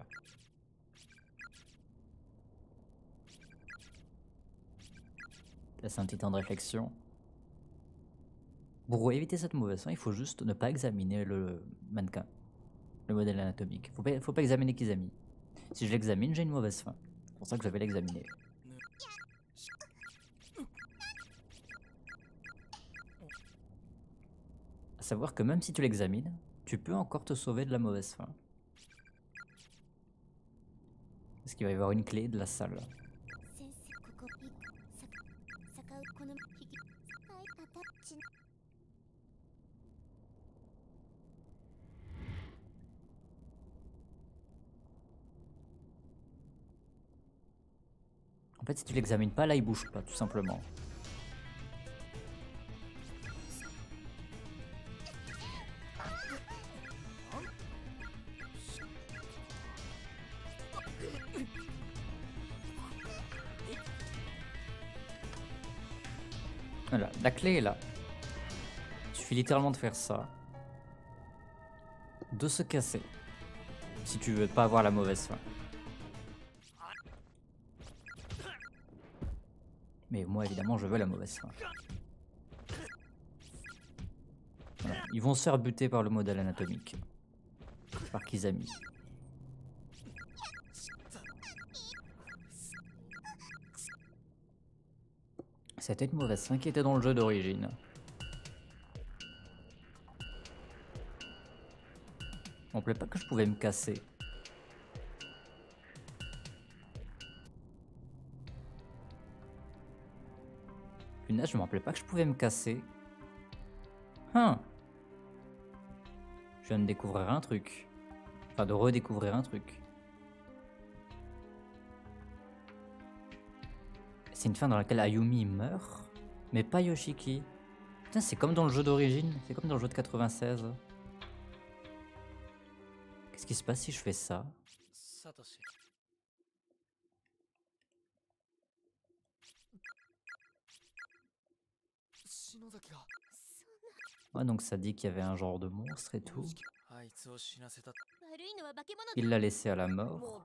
Laisse un petit temps de réflexion. Pour éviter cette mauvaise fin, il faut juste ne pas examiner le mannequin, le modèle anatomique. Faut pas, faut pas examiner Kizami. Si je l'examine, j'ai une mauvaise fin. C'est pour ça que je vais l'examiner. À savoir que même si tu l'examines, tu peux encore te sauver de la mauvaise fin. Parce qu'il va y avoir une clé de la salle. En fait, si tu l'examines pas, là, il bouge pas, tout simplement. Voilà, la clé est là. Il suffit littéralement de faire ça. De se casser. Si tu veux pas avoir la mauvaise fin. Mais moi, évidemment, je veux la mauvaise fin. Voilà. Ils vont se faire buter par le modèle anatomique. Par Kizami. C'était une mauvaise fin qui était dans le jeu d'origine. On me plaît pas que je pouvais me casser. Punaise, je me rappelais pas que je pouvais me casser. Hein? Je viens de découvrir un truc. Enfin, de redécouvrir un truc. C'est une fin dans laquelle Ayumi meurt, mais pas Yoshiki. Putain, c'est comme dans le jeu d'origine, c'est comme dans le jeu de quatre-vingt-seize. Qu'est-ce qui se passe si je fais ça? Ouais, donc ça dit qu'il y avait un genre de monstre et tout. Il l'a laissé à la mort.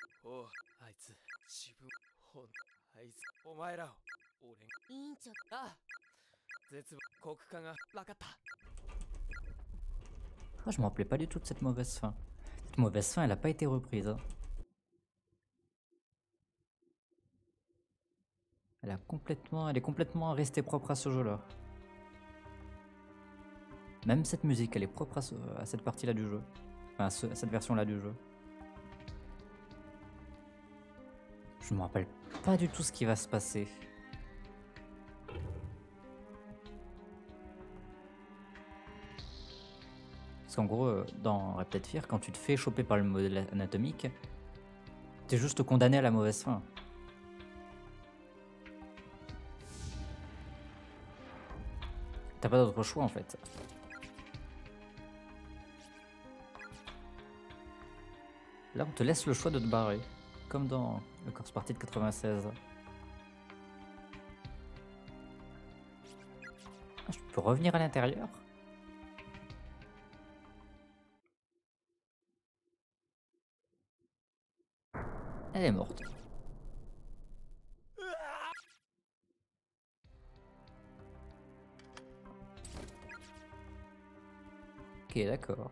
Ah, je me rappelais pas du tout de cette mauvaise fin. Cette mauvaise fin, elle a pas été reprise. Hein. Elle, a complètement, elle est complètement restée propre à ce jeu-là. Même cette musique, elle est propre à, ce, à cette partie-là du jeu. Enfin, à, ce, à cette version-là du jeu. Je me rappelle pas du tout ce qui va se passer. qu'en gros, euh, dans Replet Fear, quand tu te fais choper par le modèle anatomique, t'es juste condamné à la mauvaise fin. T'as pas d'autre choix en fait. Là, on te laisse le choix de te barrer, comme dans le Corse Party de quatre-vingt-seize. Ah, je peux revenir à l'intérieur? Elle est morte. Ok, d'accord.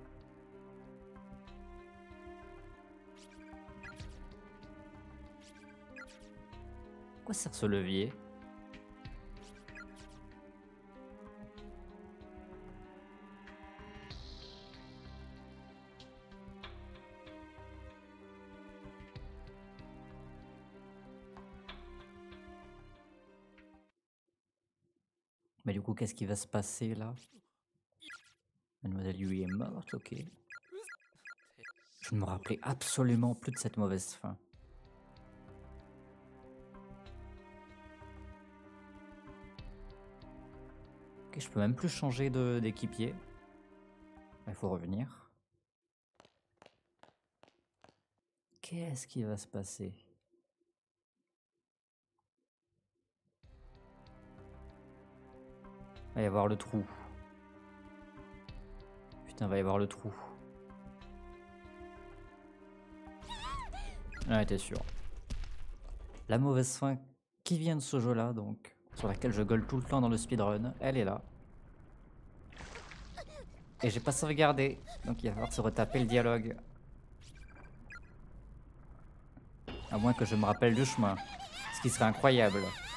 Quoi sert ce levier? Mais du coup, qu'est-ce qui va se passer là? Mademoiselle Yui est morte, ok. Je ne me rappelais absolument plus de cette mauvaise fin. Ok, je peux même plus changer de- d'équipier. Il faut revenir. Qu'est-ce qui va se passer? Va y avoir le trou. Putain, va y avoir le trou. Ah, t'es sûr. La mauvaise fin qui vient de ce jeu-là, donc, sur laquelle je gueule tout le temps dans le speedrun, elle est là. Et j'ai pas sauvegardé, donc il va falloir se retaper le dialogue. À moins que je me rappelle du chemin, ce qui serait incroyable.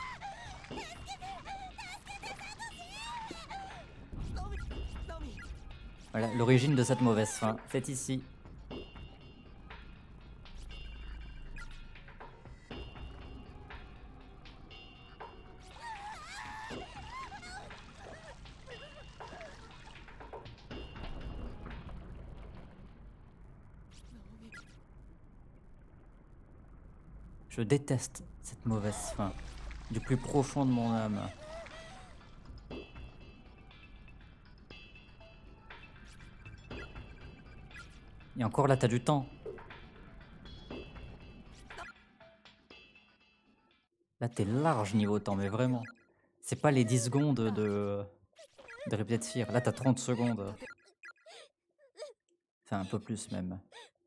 Voilà, l'origine de cette mauvaise fin, c'est ici. Je déteste cette mauvaise fin, du plus profond de mon âme. Et encore là, t'as du temps. Là, t'es large niveau temps, mais vraiment. C'est pas les dix secondes de, de Replet Fear. Là, t'as trente secondes. Enfin, un peu plus même.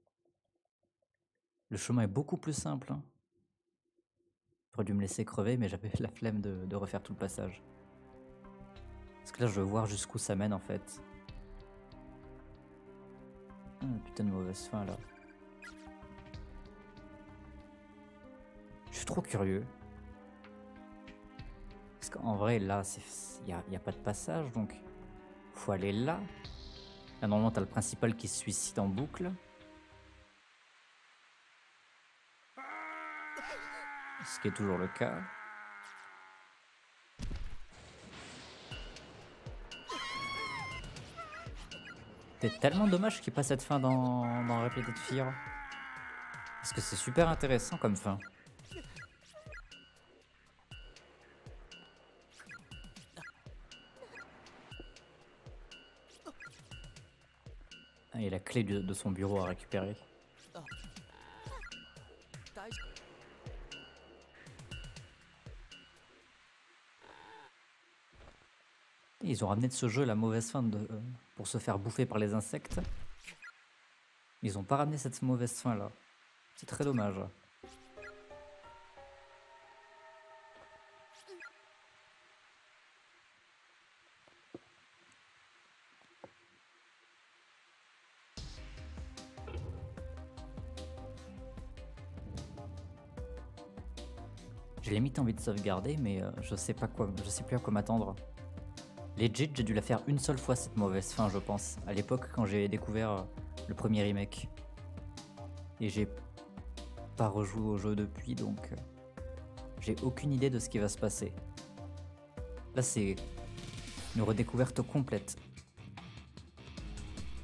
Le chemin est beaucoup plus simple. Hein. J'aurais dû me laisser crever, mais j'avais la flemme de, de refaire tout le passage. Parce que là, je veux voir jusqu'où ça mène en fait. Ah, putain de mauvaise fin là. Je suis trop curieux. Parce qu'en vrai, là, il n'y a, y a pas de passage, donc faut aller là. Là, normalement, t'as le principal qui se suicide en boucle. Ce qui est toujours le cas. C'est tellement dommage qu'il n'y ait pas cette fin dans, dans Replet Fear. Parce que c'est super intéressant comme fin. Ah, et la clé de, de son bureau à récupérer. Ils ont ramené de ce jeu la mauvaise fin de, euh, pour se faire bouffer par les insectes. Ils ont pas ramené cette mauvaise fin là. C'est très dommage. J'ai limite envie de sauvegarder, mais euh, je sais pas quoi, je sais plus à quoi m'attendre. Legit, j'ai dû la faire une seule fois cette mauvaise fin, je pense, à l'époque quand j'ai découvert euh, le premier remake. Et j'ai pas rejoué au jeu depuis, donc euh, j'ai aucune idée de ce qui va se passer. Là, c'est une redécouverte complète.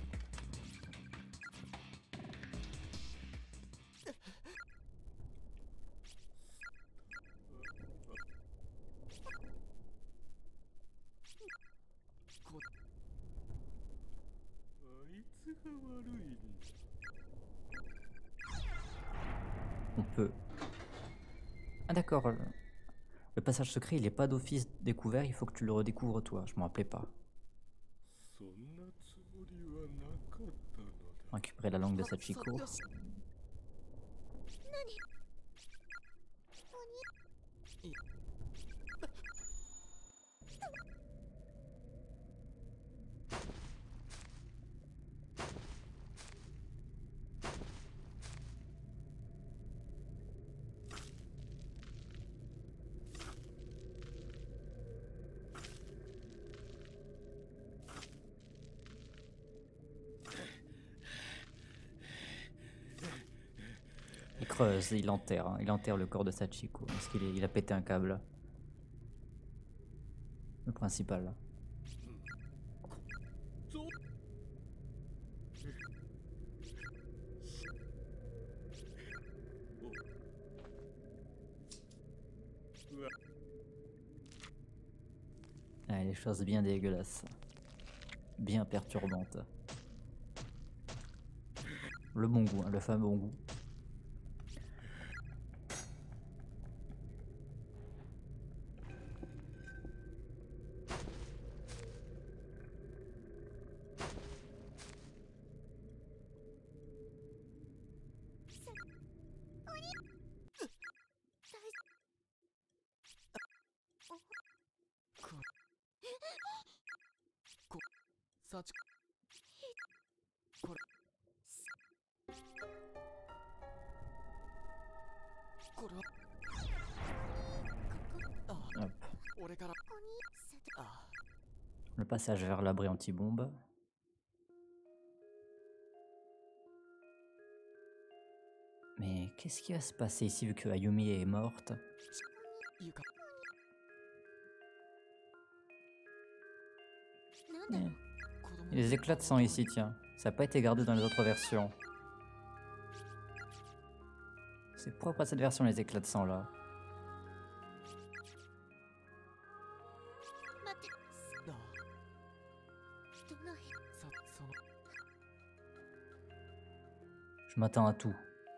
On peut... Ah d'accord, le... le passage secret il est pas d'office découvert, il faut que tu le redécouvres toi, je m'en rappelais pas. Récupérer la langue de Sachiko. Il creuse, il enterre, hein. Il enterre le corps de Sachiko parce qu'il il a pété un câble. Le principal. Ah, les choses bien dégueulasses. Bien perturbantes. Le bon goût, hein, le fameux bon goût. Hop. Le passage vers l'abri anti-bombe. Mais qu'est-ce qui va se passer ici vu que Ayumi est morte? Eh. Et les éclats de sang ici, tiens. Ça n'a pas été gardé dans les autres versions. C'est propre à cette version, les éclats de sang là. Je m'attends à tout.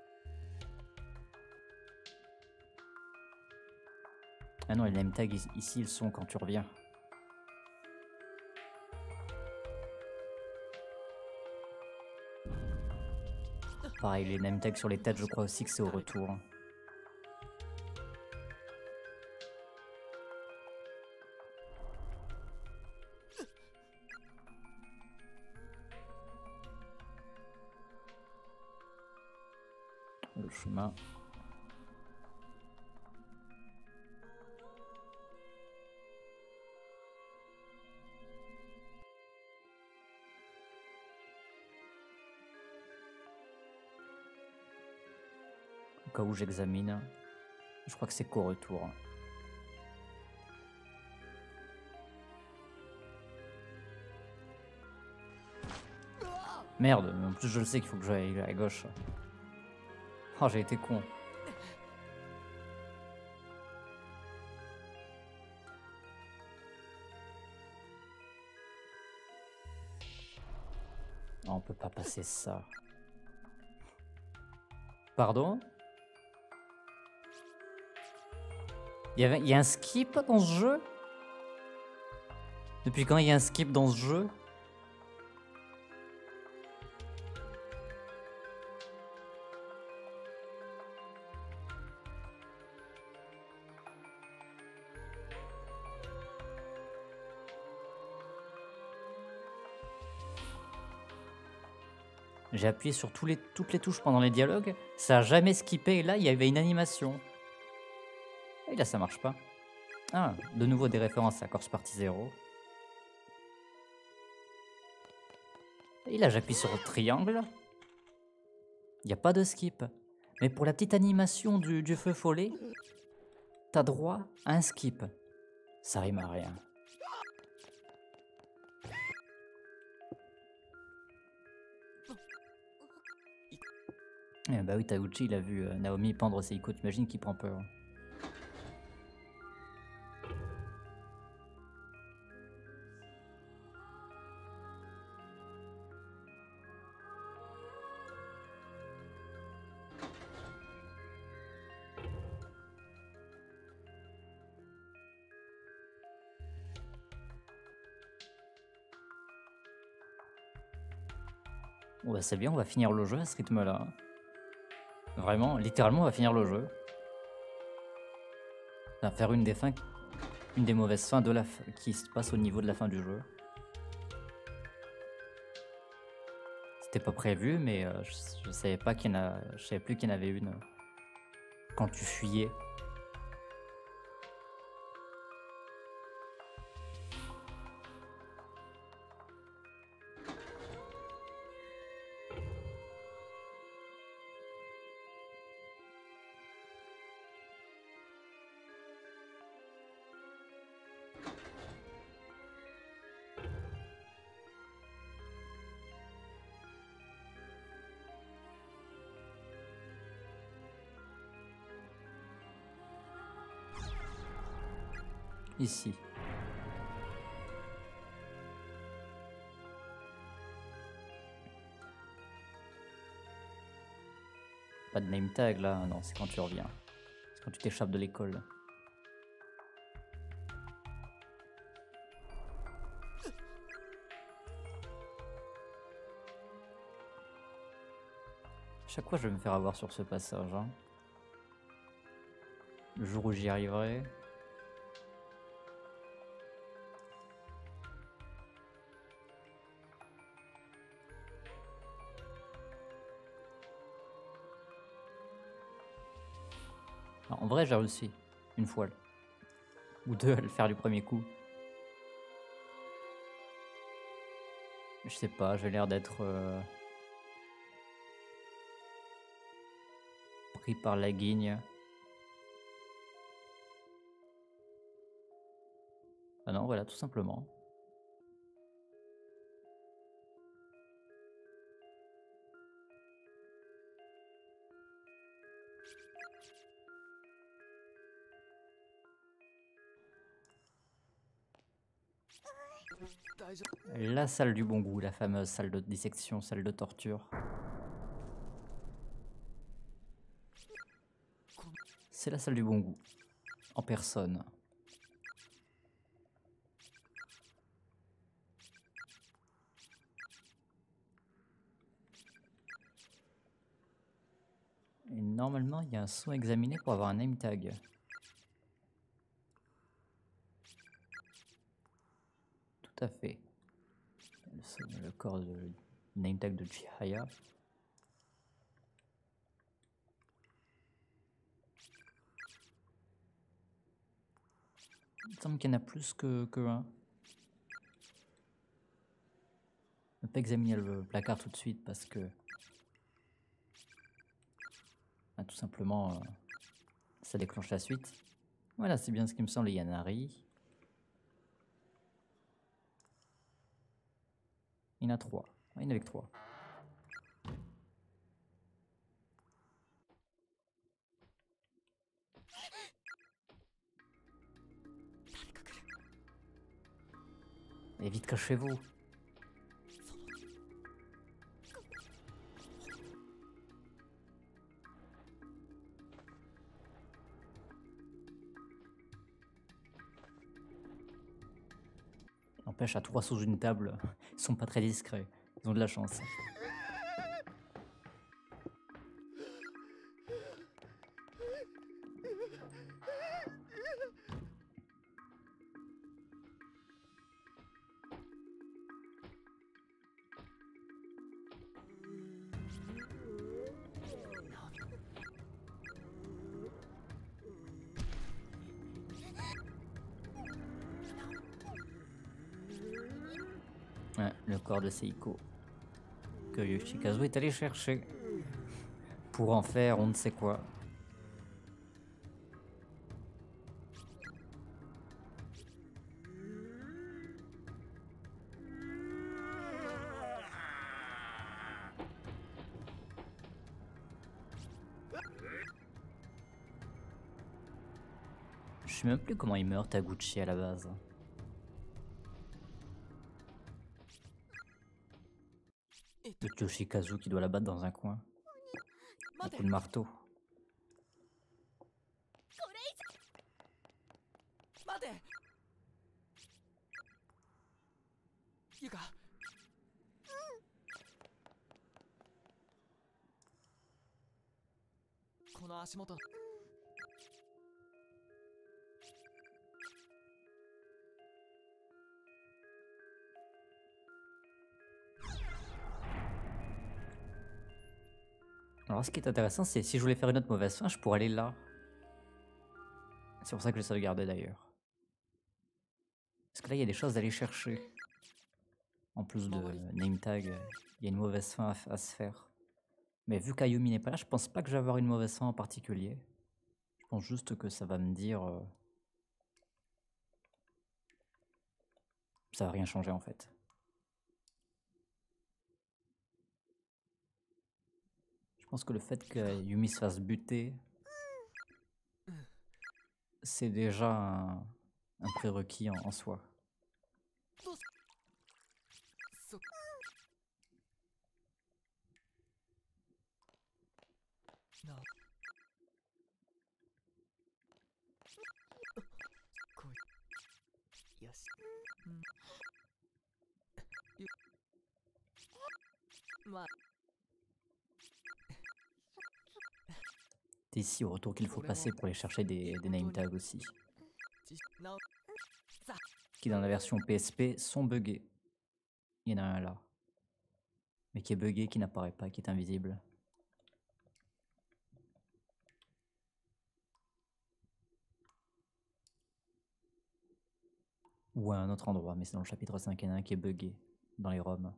Ah non, les name tags ici, ils sont quand tu reviens. Pareil, les name tags sur les têtes, je crois aussi que c'est au retour. Le chemin. Au cas où j'examine, je crois que c'est qu'au retour. Merde, mais en plus je le sais qu'il faut que j'aille à gauche. Oh, j'ai été con. Oh, on peut pas passer ça. Pardon? Il y, avait, il y a un skip dans ce jeu? Depuis quand il y a un skip dans ce jeu? J'ai appuyé sur tous les, toutes les touches pendant les dialogues, ça a jamais skippé, et là il y avait une animation. Et là ça marche pas. Ah, de nouveau des références à Corse Party zéro. Et là j'appuie sur le triangle. Il n'y a pas de skip. Mais pour la petite animation du, du feu follet, t'as droit à un skip. Ça rime à rien. Eh bah oui, Taguchi, il a vu euh, Naomi pendre Seiko, t'imagines qu'il prend peur. Bon bah c'est bien, on va finir le jeu à ce rythme-là. Vraiment, littéralement, on va finir le jeu. Enfin, faire une des fins, une des mauvaises fins de la fin, qui se passe au niveau de la fin du jeu. C'était pas prévu, mais euh, je, je savais pas qu'il y en a, je savais plus qu'il y en avait une euh, quand tu fuyais. Ici. Pas de name tag là, non, c'est quand tu reviens. C'est quand tu t'échappes de l'école. Chaque fois, je vais me faire avoir sur ce passage. Hein. Le jour où j'y arriverai. Non, en vrai, j'ai réussi. Une fois. Ou deux à le faire du premier coup. Je sais pas, j'ai l'air d'être euh, pris par la guigne. Ah non, voilà, tout simplement. La salle du bon goût, la fameuse salle de dissection, salle de torture. C'est la salle du bon goût, en personne. Et normalement, il y a un son examiné pour avoir un name tag. Tout à fait. Le, le corps de name tag de Chihaya. Il me semble qu'il y en a plus que, que un. On peut pas examiner le placard tout de suite parce que ah, tout simplement euh, ça déclenche la suite. Voilà, c'est bien ce qui me semble. Il y a Nari. Il y en a trois. Il y en avait que trois. Et vite, cachez-vous. N'empêche, à trois sous une table, ils sont pas très discrets. Ils ont de la chance. Ouais, le corps de Seiko. Que Yoshikazu est allé chercher. Pour en faire on ne sait quoi. Je sais même plus comment il meurt Taguchi à la base. Le Yoshikazu qui doit la battre dans un coin. Un coup de marteau. Alors ce qui est intéressant, c'est si je voulais faire une autre mauvaise fin, je pourrais aller là. C'est pour ça que je sauvegardais d'ailleurs. Parce que là, il y a des choses à aller chercher. En plus de name tag, il y a une mauvaise fin à, à se faire. Mais vu qu'Ayumi n'est pas là, je pense pas que je vais avoir une mauvaise fin en particulier. Je pense juste que ça va me dire... euh, ça va rien changer en fait. Je pense que le fait que Yumi se fasse buter, c'est déjà un, un prérequis en, en soi. C'est ici au retour qu'il faut passer pour aller chercher des, des name tags aussi. Qui dans la version P S P sont buggés. Il y en a un là. Mais qui est buggé, qui n'apparaît pas, qui est invisible. Ou à un autre endroit, mais c'est dans le chapitre cinq, il y en a un qui est buggé dans les ROM.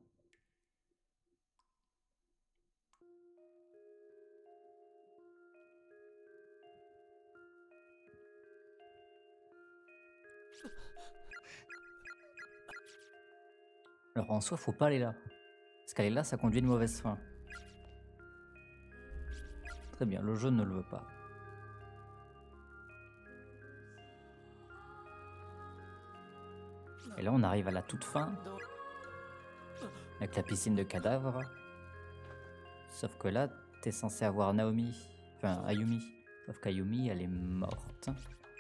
Alors en soi, faut pas aller là. Parce qu'aller là, ça conduit à une mauvaise fin. Très bien, le jeu ne le veut pas. Et là, on arrive à la toute fin. Avec la piscine de cadavres. Sauf que là, t'es censé avoir Naomi. Enfin, Ayumi. Sauf qu'Ayumi, elle est morte.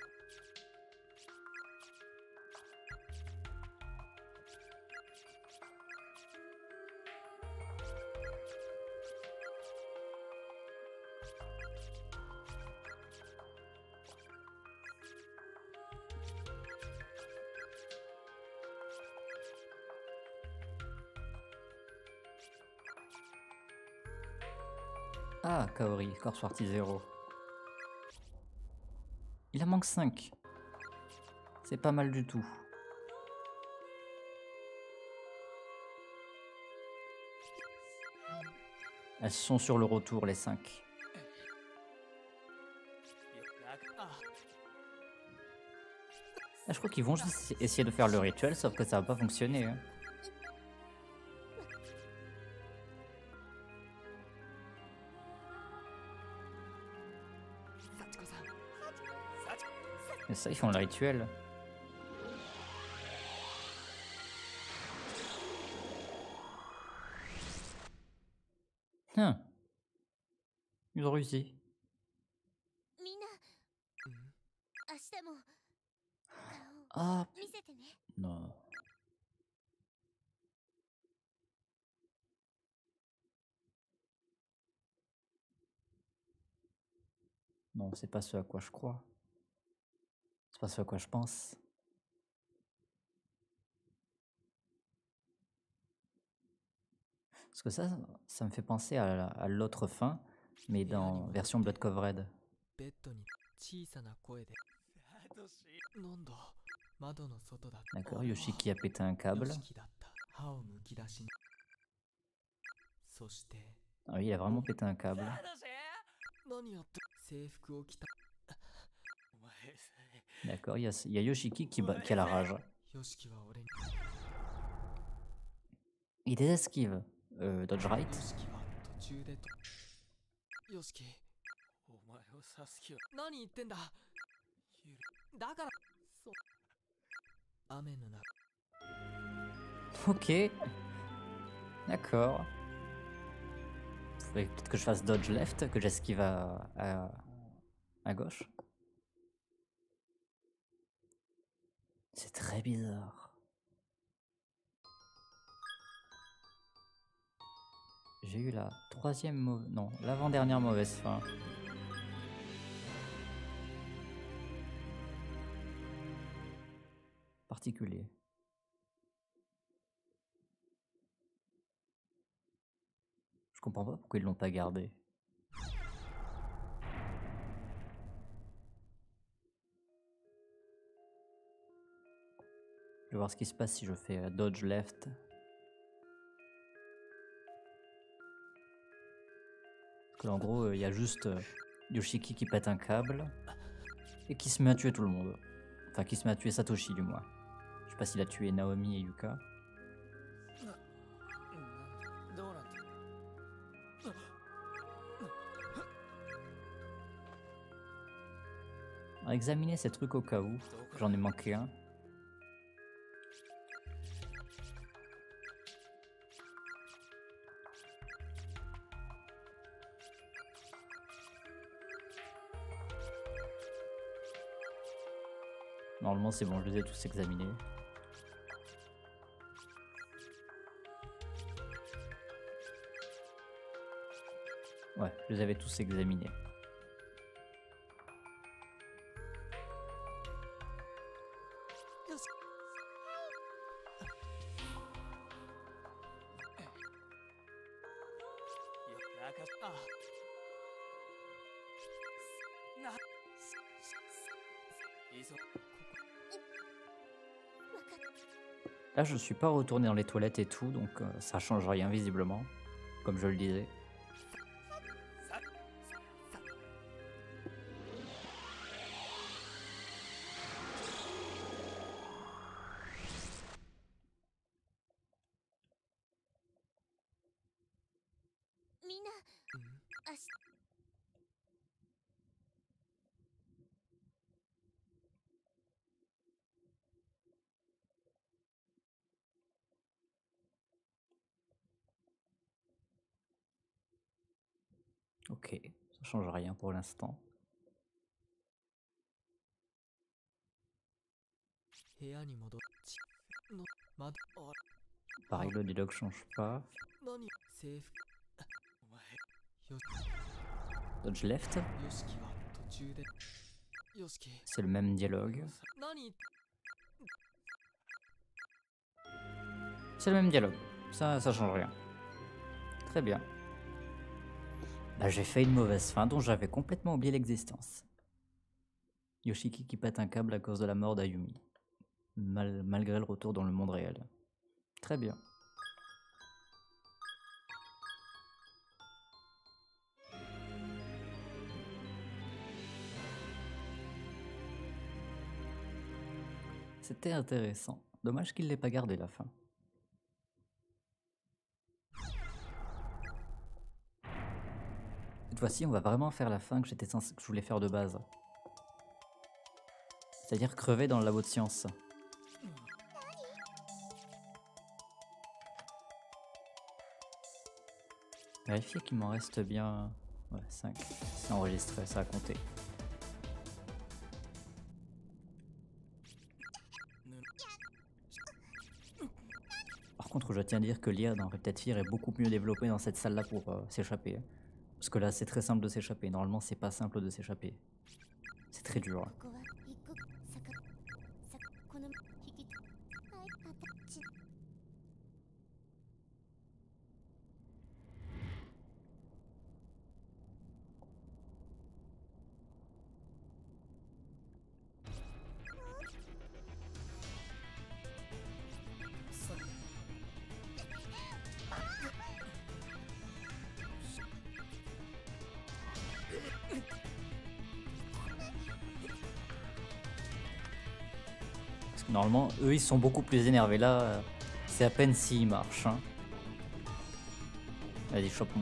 Ah, Kaori, Corpse Party zéro. Il en manque cinq. C'est pas mal du tout. Elles sont sur le retour, les cinq. Ah, je crois qu'ils vont juste essayer de faire le rituel, sauf que ça va pas fonctionner. Hein. Mais ça, ils font le rituel. Hum. Ils ont réussi. Ah. Non. Non, c'est pas ce à quoi je crois. C'est pas ce à quoi je pense. Parce que ça, ça me fait penser à, à l'autre fin, mais dans version Blood Covered. D'accord, Yoshiki a pété un câble. Ah oui, il a vraiment pété un câble. D'accord, il y, y a Yoshiki qui, qui a la rage. Il désesquive. Euh, dodge right. Ok. D'accord. Faudrait peut-être que je fasse dodge left, que j'esquive à, à, à gauche. C'est très bizarre. J'ai eu la troisième mauvaise... Non, l'avant-dernière mauvaise fin. particulier. Je comprends pas pourquoi ils l'ont pas gardé. Je vais voir ce qui se passe si je fais euh, dodge left. Parce que en gros, il euh, y a juste euh, Yoshiki qui pète un câble et qui se met à tuer tout le monde. Enfin, qui se met à tuer Satoshi du moins. Je sais pas s'il a tué Naomi et Yuka. On va examiner ces trucs au cas où. J'en ai manqué un. Normalement c'est bon, je les ai tous examinés. Ouais, je les avais tous examinés. Là, je suis pas retourné dans les toilettes et tout, donc euh, ça change rien visiblement, comme je le disais. Ok, ça change rien pour l'instant. Pareil, le dialogue change pas. Dodge left. C'est le même dialogue. C'est le même dialogue. Ça, ça change rien. Très bien. Bah, j'ai fait une mauvaise fin dont j'avais complètement oublié l'existence. Yoshiki qui pète un câble à cause de la mort d'Ayumi. Mal, malgré le retour dans le monde réel. Très bien. C'était intéressant. Dommage qu'il l'ait pas gardé la fin. Cette fois-ci, on va vraiment faire la fin que j'étais censé, que je voulais faire de base. C'est-à-dire crever dans le labo de science. Vérifier qu'il m'en reste bien... Ouais, cinq. C'est enregistré, ça a compté. Par contre, je tiens à dire que l'I A dans Reptet Fear est beaucoup mieux développée dans cette salle-là pour euh, s'échapper. Parce que là, c'est très simple de s'échapper. Normalement, c'est pas simple de s'échapper. C'est très dur. Normalement, eux, ils sont beaucoup plus énervés. Là, c'est à peine s'ils marchent. Hein. Vas-y, chope-moi.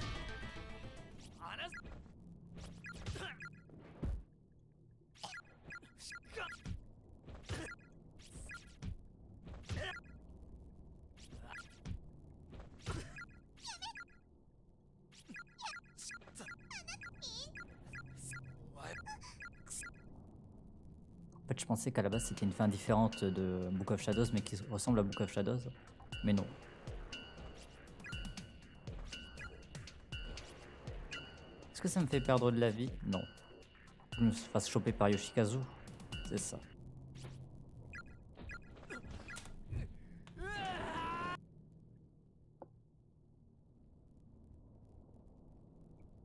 En fait, je pensais qu'à la base c'était une fin différente de Book of Shadows, mais qui ressemble à Book of Shadows. Mais non. Est-ce que ça me fait perdre de la vie? Non. Je me fasse choper par Yoshikazu. C'est ça.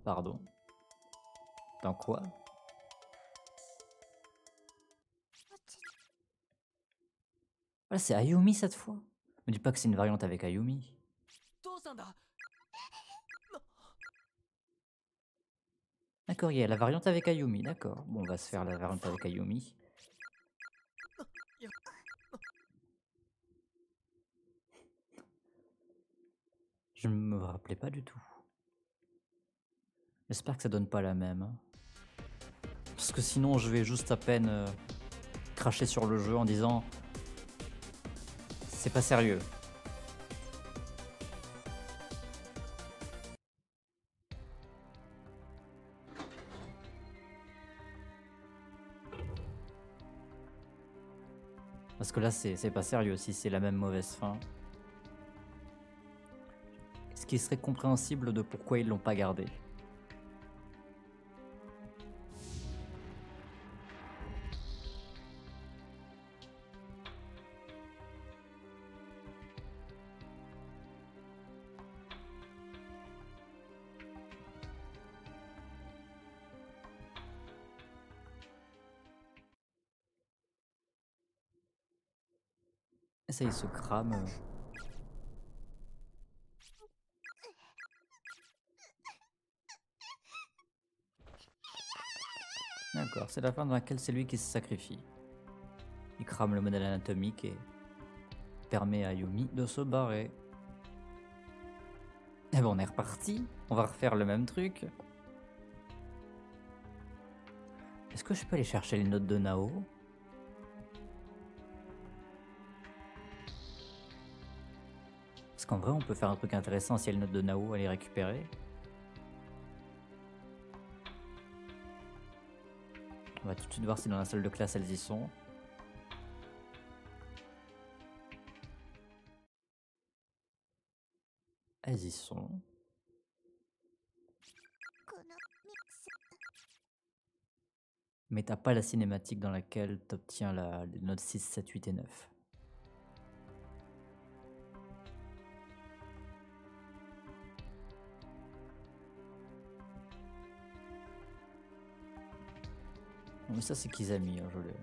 Pardon. Dans quoi? Ah, c'est Ayumi cette fois? Me dis pas que c'est une variante avec Ayumi. D'accord, il y a la variante avec Ayumi, d'accord. Bon, on va se faire la variante avec Ayumi. Je me rappelais pas du tout. J'espère que ça donne pas la même. Hein. Parce que sinon, je vais juste à peine euh, cracher sur le jeu en disant c'est pas sérieux. Parce que là, c'est pas sérieux si c'est la même mauvaise fin. Ce qui serait compréhensible de pourquoi ils l'ont pas gardé. Et ça, il se crame. euh. D'accord, c'est la fin dans laquelle c'est lui qui se sacrifie. Il crame le modèle anatomique et permet à Yumi de se barrer. Et bon, on est reparti. On va refaire le même truc. Est-ce que je peux aller chercher les notes de Nao? Parce qu'en vrai, on peut faire un truc intéressant si il y a les notes de Nao à les récupérer. On va tout de suite voir si dans la salle de classe elles y sont. Elles y sont. Mais t'as pas la cinématique dans laquelle t'obtiens la, les notes six, sept, huit et neuf. Mais ça c'est Kizami, hein, je l'ai.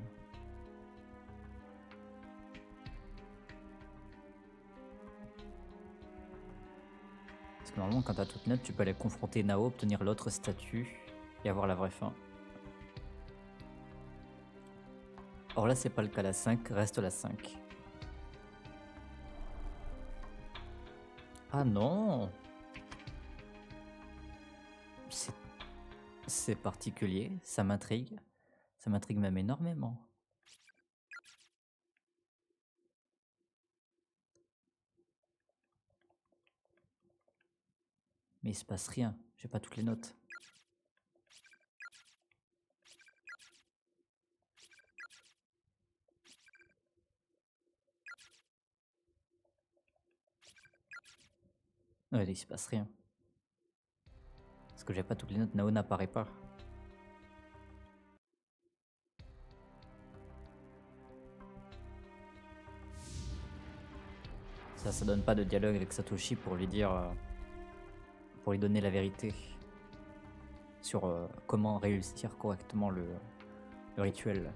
Parce que normalement quand t'as toutes notes, tu peux aller confronter Nao, obtenir l'autre statut et avoir la vraie fin. Or là c'est pas le cas, la cinq reste la cinq. Ah non! C'est particulier, ça m'intrigue. Ça m'intrigue même énormément. Mais il se passe rien, j'ai pas toutes les notes. Ouais, il se passe rien. Parce que j'ai pas toutes les notes, Nao n'apparaît pas. Ça, ça donne pas de dialogue avec Satoshi pour lui dire... Euh, pour lui donner la vérité sur euh, comment réussir correctement le, le rituel.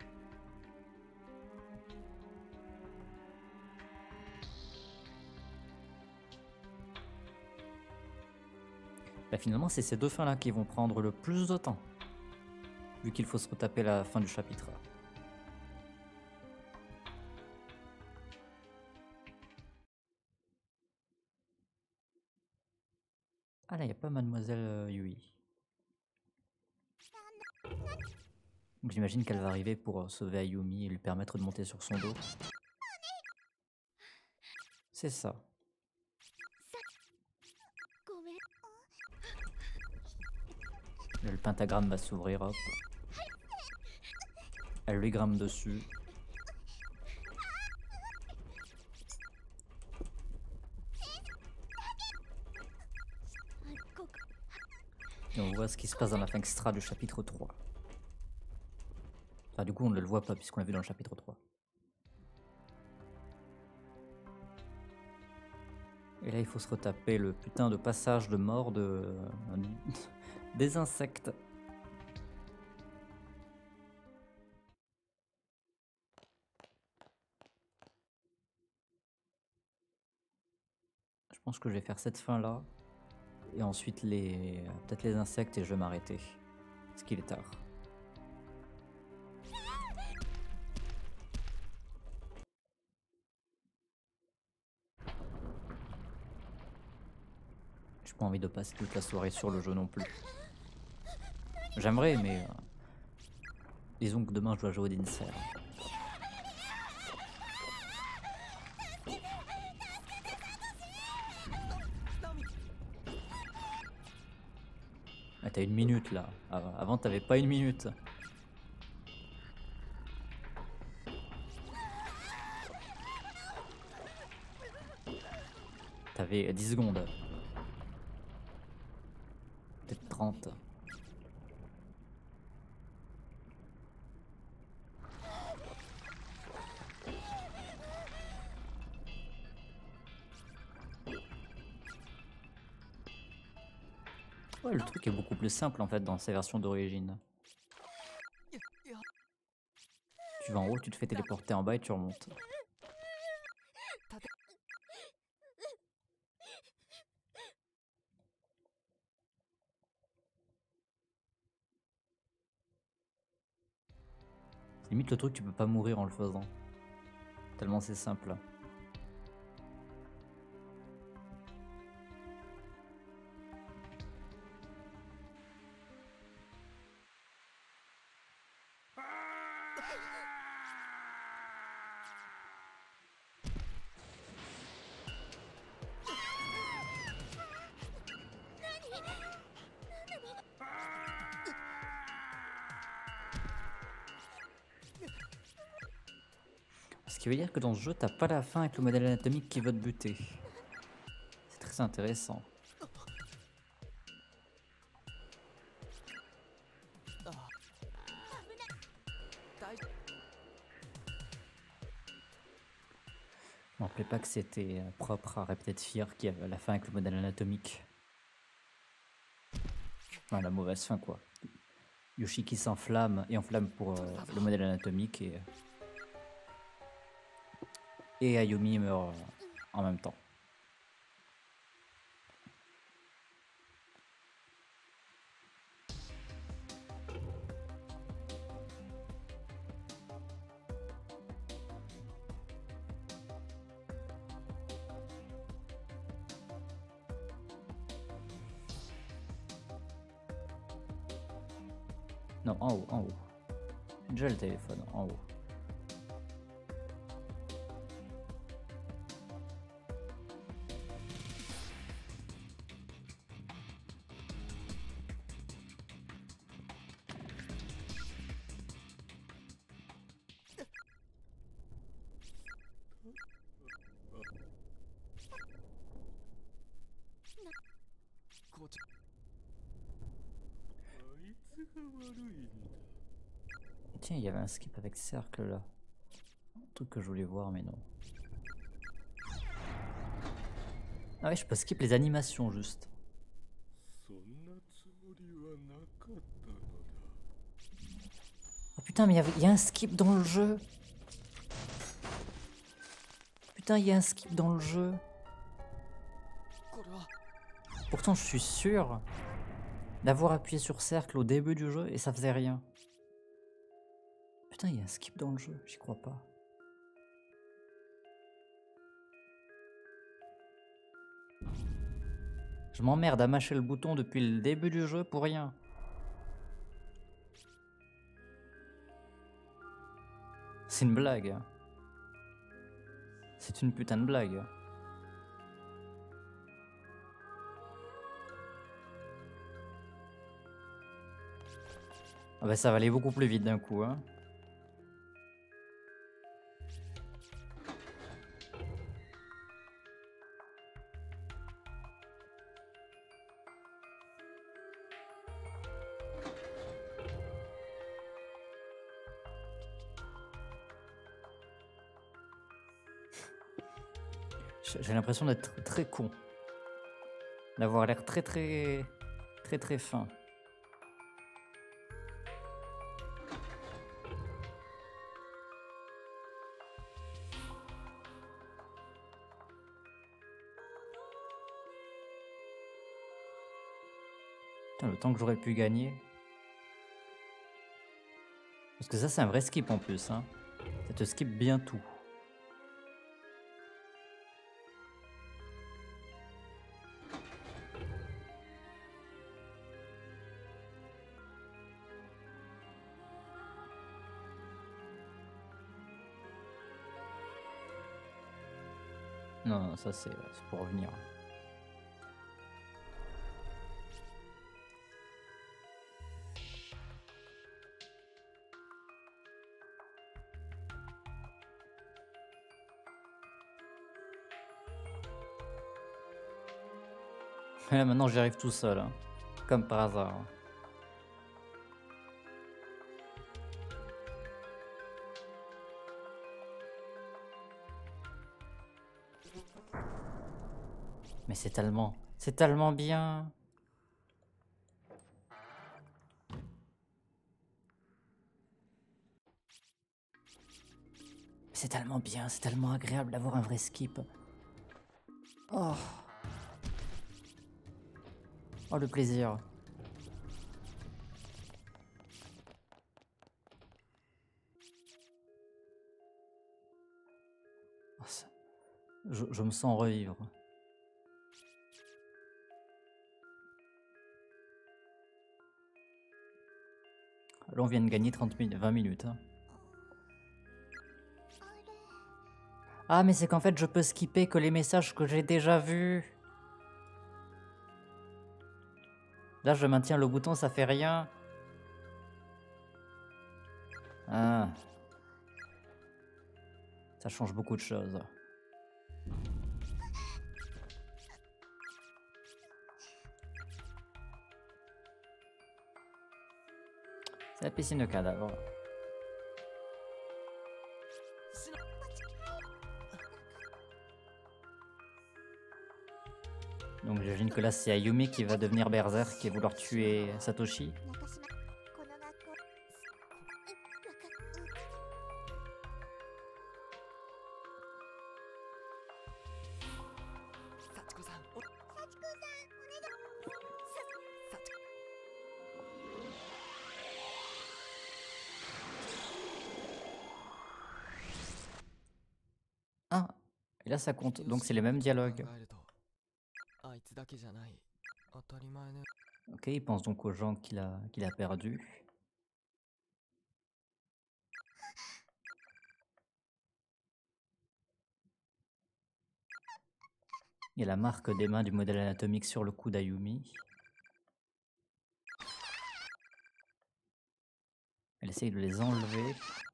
Bah, finalement, c'est ces deux fins-là qui vont prendre le plus de temps, vu qu'il faut se retaper la fin du chapitre. Ah là, il n'y a pas Mademoiselle euh, Yui. Donc j'imagine qu'elle va arriver pour euh, sauver Ayumi et lui permettre de monter sur son dos. C'est ça. Le pentagramme va s'ouvrir, hop. Elle lui grimpe dessus. Et on voit ce qui se passe dans la fin extra du chapitre trois. Enfin, du coup, on ne le voit pas puisqu'on l'a vu dans le chapitre trois. Et là, il faut se retaper le putain de passage de mort de... des insectes. Je pense que je vais faire cette fin-là. Et ensuite, les peut-être les insectes et je vais m'arrêter. Parce qu'il est tard. J'ai pas envie de passer toute la soirée sur le jeu non plus. J'aimerais, mais... euh, disons que demain, je dois jouer au Dinser. Ah, t'as une minute, là. Av- Avant, t'avais pas une minute. T'avais dix secondes. Peut-être trente. Ouais, le truc est beaucoup plus simple en fait dans ces versions d'origine. Tu vas en haut, tu te fais téléporter en bas et tu remontes. Limite le truc, tu peux pas mourir en le faisant. Tellement c'est simple. Ce qui veut dire que dans ce jeu, t'as pas la fin avec le modèle anatomique qui veut te buter. C'est très intéressant. Je me rappelais pas que c'était propre à Repeated Fear qui avait la fin avec le modèle anatomique. Enfin, la mauvaise fin quoi. Yoshi qui s'enflamme et enflamme pour euh, le modèle anatomique et... Et Ayumi meurt euh, en même temps. Non, en haut, en haut. J'ai déjà le téléphone, en haut. Tiens, il y avait un skip avec cercle là. Un truc que je voulais voir, mais non. Ah ouais, je peux skip les animations juste. Oh putain, mais il y, avait... y a un skip dans le jeu. Putain, il y a un skip dans le jeu. Pourtant, je suis sûr d'avoir appuyé sur cercle au début du jeu et ça faisait rien. Putain, il y a un skip dans le jeu, j'y crois pas. Je m'emmerde à mâcher le bouton depuis le début du jeu pour rien. C'est une blague. C'est une putain de blague. Ah bah ça va aller beaucoup plus vite d'un coup, hein. J'ai l'impression d'être très con. D'avoir l'air très très très très fin. Putain, le temps que j'aurais pu gagner. Parce que ça c'est un vrai skip en plus, hein. Ça te skip bien tout. Non, non, ça c'est pour revenir. Et là maintenant j'y arrive tout seul, hein. Comme par hasard. Mais c'est tellement, c'est tellement bien. C'est tellement bien, c'est tellement agréable d'avoir un vrai skip. Oh. Oh le plaisir. Oh, ça... je, je me sens revivre. Là on vient de gagner trente minutes, vingt minutes. Hein. Ah mais c'est qu'en fait je peux skipper que les messages que j'ai déjà vus. Là je maintiens le bouton, ça fait rien. Ah. Ça change beaucoup de choses. C'est la piscine de cadavres. Donc j'imagine que là c'est Ayumi qui va devenir berserk et vouloir tuer Satoshi. Ah, et là ça compte, donc c'est les mêmes dialogues. Ok, il pense donc aux gens qu'il a, qu'il a perdus. Il y a la marque des mains du modèle anatomique sur le cou d'Ayumi. Elle essaye de les enlever.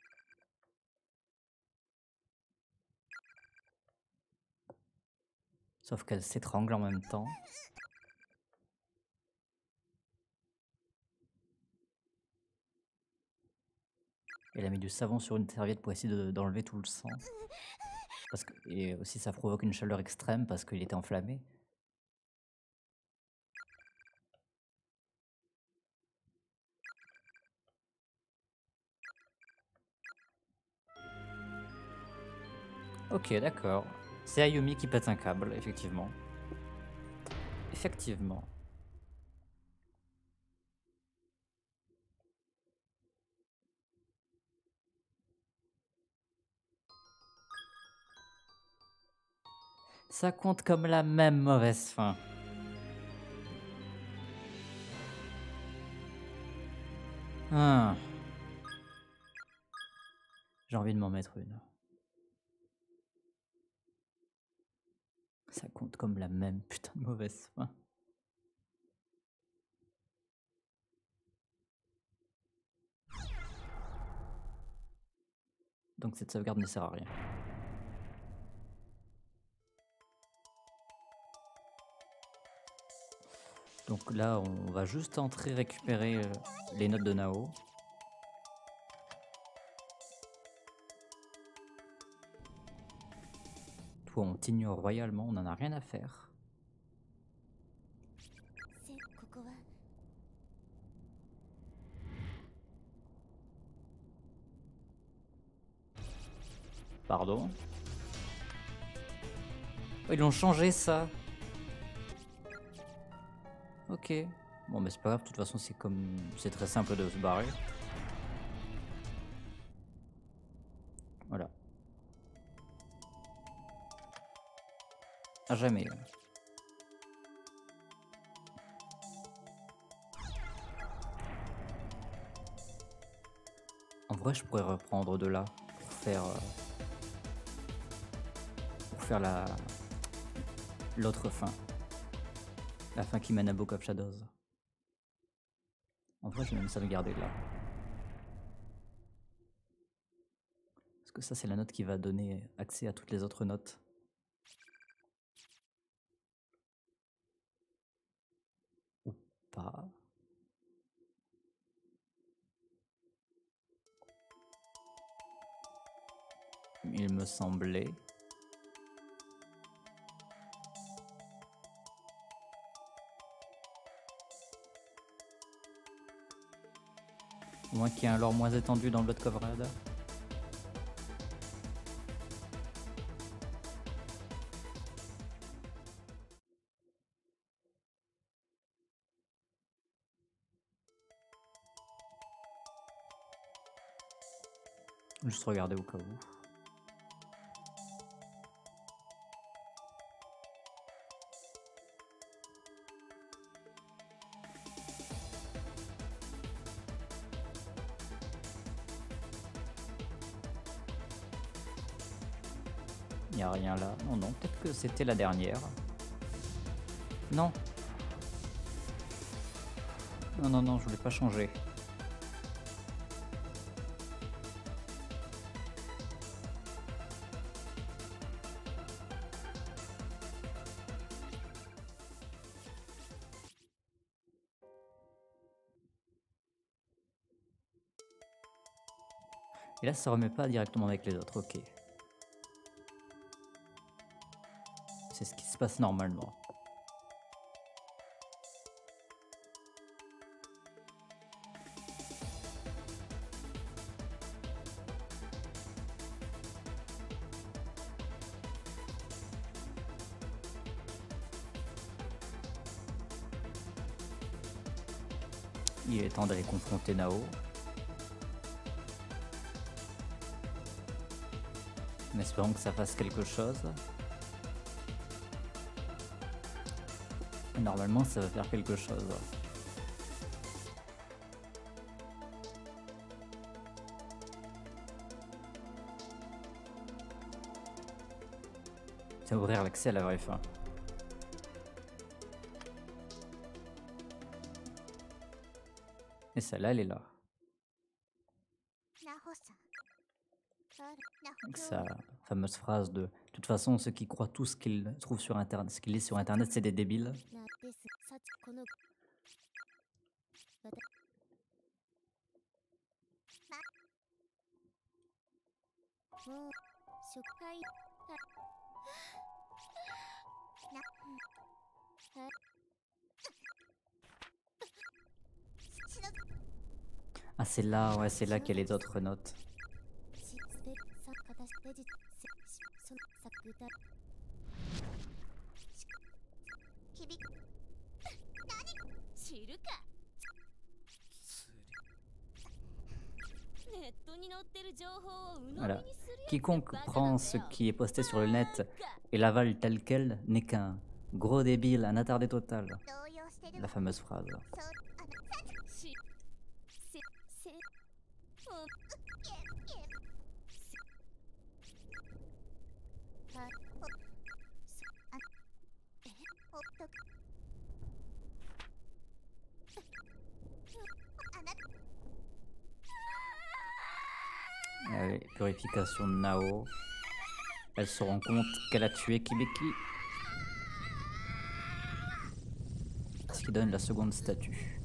Sauf qu'elle s'étrangle en même temps. Elle a mis du savon sur une serviette pour essayer d'enlever tout le sang. Parce que, et aussi ça provoque une chaleur extrême parce qu'il était enflammé. Ok, d'accord. C'est Ayumi qui pète un câble, effectivement. Effectivement. Ça compte comme la même mauvaise fin. Ah. J'ai envie de m'en mettre une. Ça compte comme la même putain de mauvaise fin. Donc cette sauvegarde ne sert à rien. Donc là, on va juste entrer récupérer euh, les notes de Nao. Toi, on t'ignore royalement, on n'en a rien à faire. Pardon? Oh, ils l'ont changé ça. Ok. Bon, mais c'est pas grave, de toute façon, c'est comme. C'est très simple de se barrer. Voilà. À jamais. En vrai, je pourrais reprendre de là pour faire. euh, Pour faire la. L'autre fin. La fin qui mène à Book of Shadows. En vrai, je vais même ça le garder là. Parce que ça, c'est la note qui va donner accès à toutes les autres notes. Ou pas. Il me semblait. Au moins qu'il y ait un lore moins étendu dans Blood Covered. Juste regarder au cas où. Il n'y a rien là. Non, non, peut-être que c'était la dernière. Non. Non, non, non, je voulais pas changer. Et là, ça remet pas directement avec les autres, ok. C'est ce qui se passe normalement. Il est temps d'aller confronter Nao. En espérant que ça fasse quelque chose. Normalement, ça va faire quelque chose. C'est ouvrir l'accès à la vraie fin. Et celle-là, elle est là. Avec sa fameuse phrase de « De toute façon, ceux qui croient tout ce qu'ils trouvent sur Internet, ce qu'ils lisent sur Internet, c'est des débiles. » Ah, c'est là, ouais, c'est là qu'il y a les autres notes. Voilà. Quiconque prend ce qui est posté sur le net et l'avale tel quel n'est qu'un gros débile, un attardé total. La fameuse phrase. Allez, purification de Nao. Elle se rend compte qu'elle a tué Kibiki. Ce qui donne la seconde statue.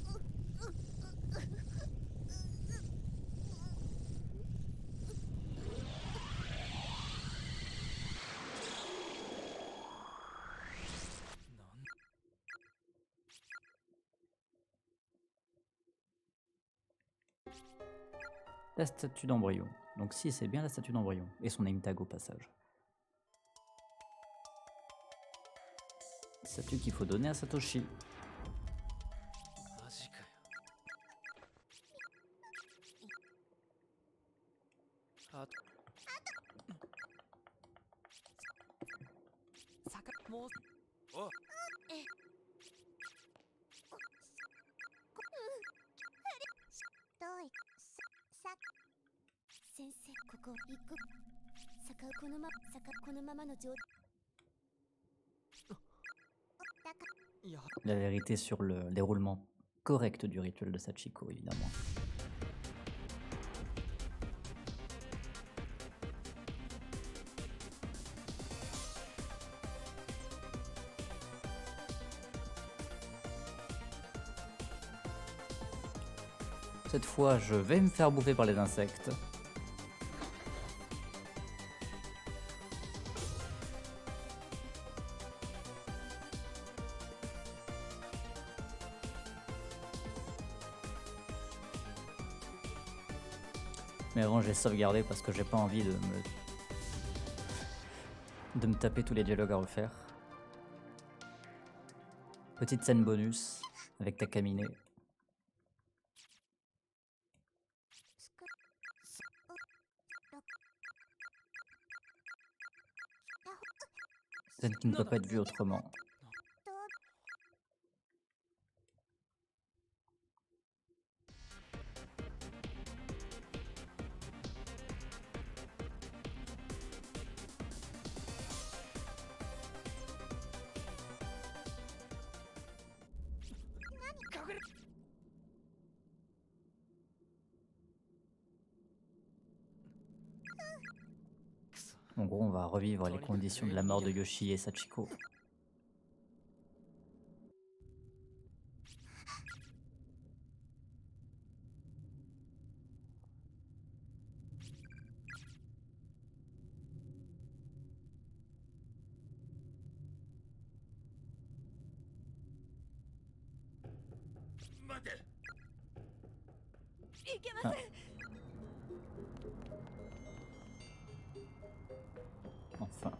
La statue d'embryon. Donc si, c'est bien la statue d'embryon. Et son name tag au passage. Statue qu'il faut donner à Satoshi. La vérité sur le déroulement correct du rituel de Sachiko, évidemment. Cette fois, je vais me faire bouffer par les insectes. Mais avant, j'ai sauvegardé parce que j'ai pas envie de me... de me taper tous les dialogues à refaire. Petite scène bonus avec Takamine. Scène qui ne peut pas être vue autrement. En gros, on va revivre les conditions de la mort de Yoshi et Sachiko. Ah. Enfin.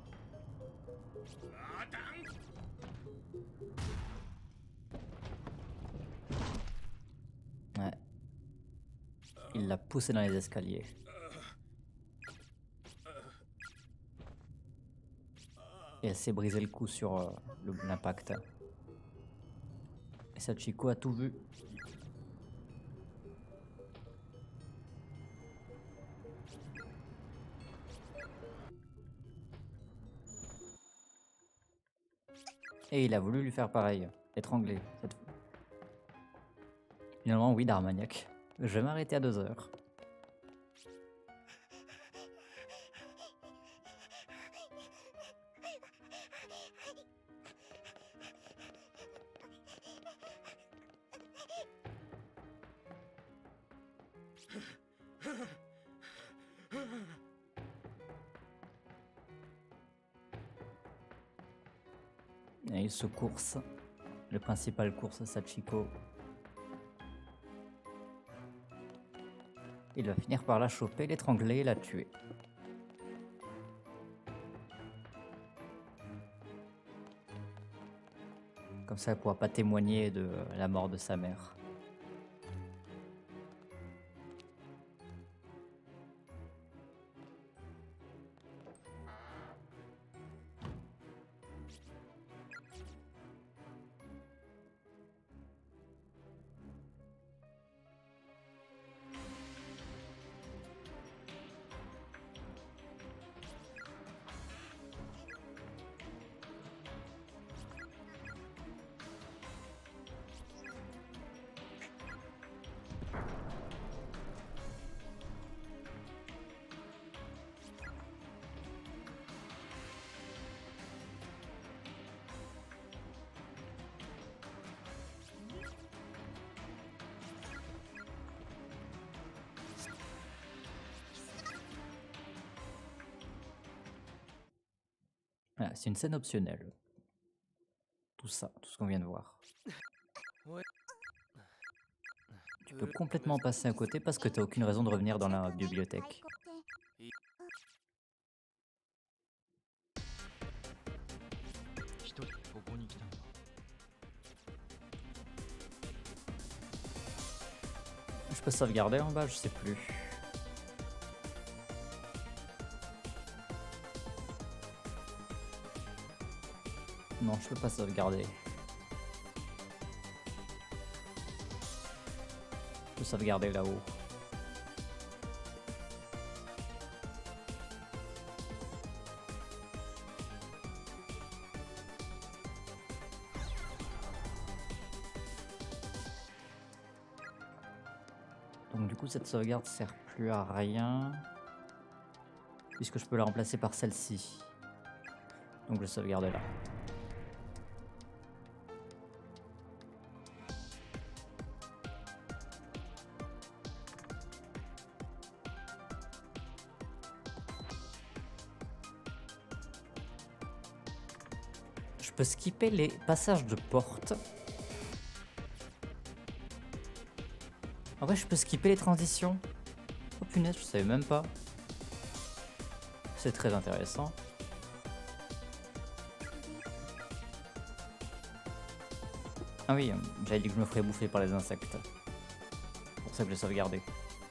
Ouais. Il l'a poussé dans les escaliers. Et elle s'est brisé le cou sur euh, l'impact. Et Sachiko a tout vu. Et il a voulu lui faire pareil, étrangler cette fois. Finalement, oui, d'Armagnac. Je vais m'arrêter à deux heures. Et il se course. Le principal course Sachiko. Il va finir par la choper, l'étrangler et la tuer. Comme ça, elle ne pourra pas témoigner de la mort de sa mère. Voilà, c'est une scène optionnelle. Tout ça, tout ce qu'on vient de voir. Tu peux complètement passer à côté parce que t'as aucune raison de revenir dans la bibliothèque. Je peux sauvegarder en bas, je sais plus. Non, je peux pas sauvegarder. Je peux sauvegarder là-haut. Donc du coup cette sauvegarde sert plus à rien. Puisque je peux la remplacer par celle-ci. Donc je sauvegarde là. Je peux skipper les passages de porte. En vrai, je peux skipper les transitions. Oh punaise, je savais même pas. C'est très intéressant. Ah oui, j'avais dit que je me ferais bouffer par les insectes. C'est pour ça que j'ai sauvegardé.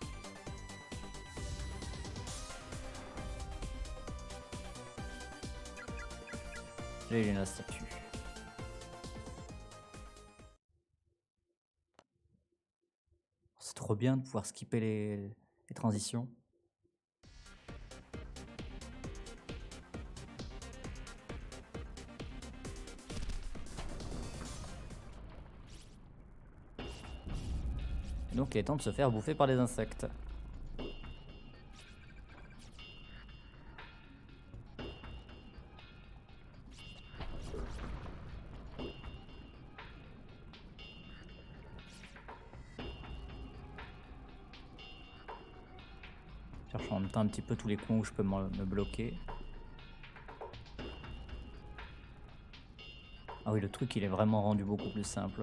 J'ai eu la statue. C'est trop bien de pouvoir skipper les, les transitions. Et donc il est temps de se faire bouffer par les insectes. Cherche en même temps un petit peu tous les coins où je peux me bloquer. Ah oui, le truc il est vraiment rendu beaucoup plus simple.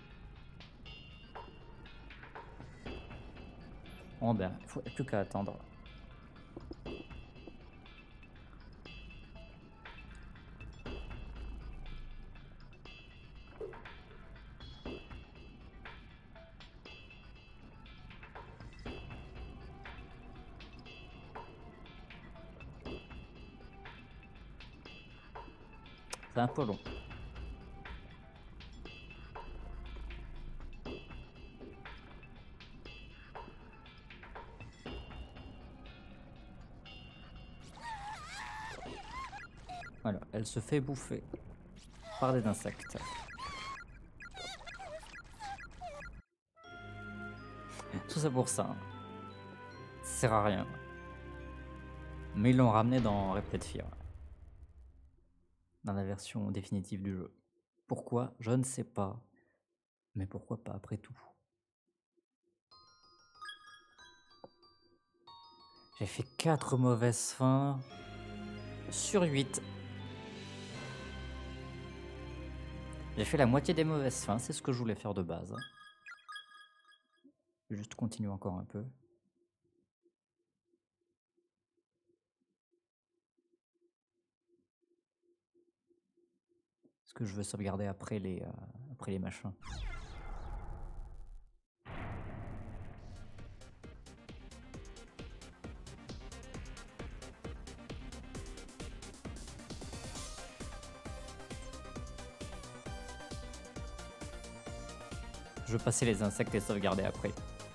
Bon ben, il faut plus qu'à attendre. C'est un peu long. Voilà, elle se fait bouffer par des insectes. Tout ça pour ça. Hein. Ça sert à rien. Mais ils l'ont ramené dans Replay de Fear. Dans la version définitive du jeu. Pourquoi? Je ne sais pas. Mais pourquoi pas après tout? J'ai fait quatre mauvaises fins sur huit. J'ai fait la moitié des mauvaises fins, c'est ce que je voulais faire de base. Je vais juste continuer encore un peu. Parce que je veux sauvegarder après les, euh, après les machins. Je veux passer les insectes et sauvegarder après.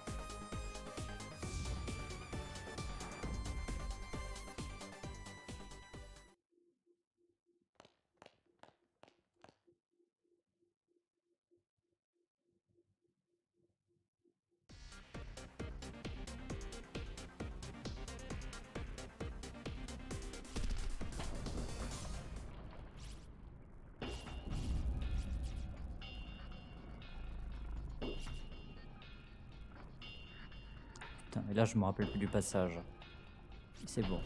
Putain, mais là je me rappelle plus du passage. C'est bon.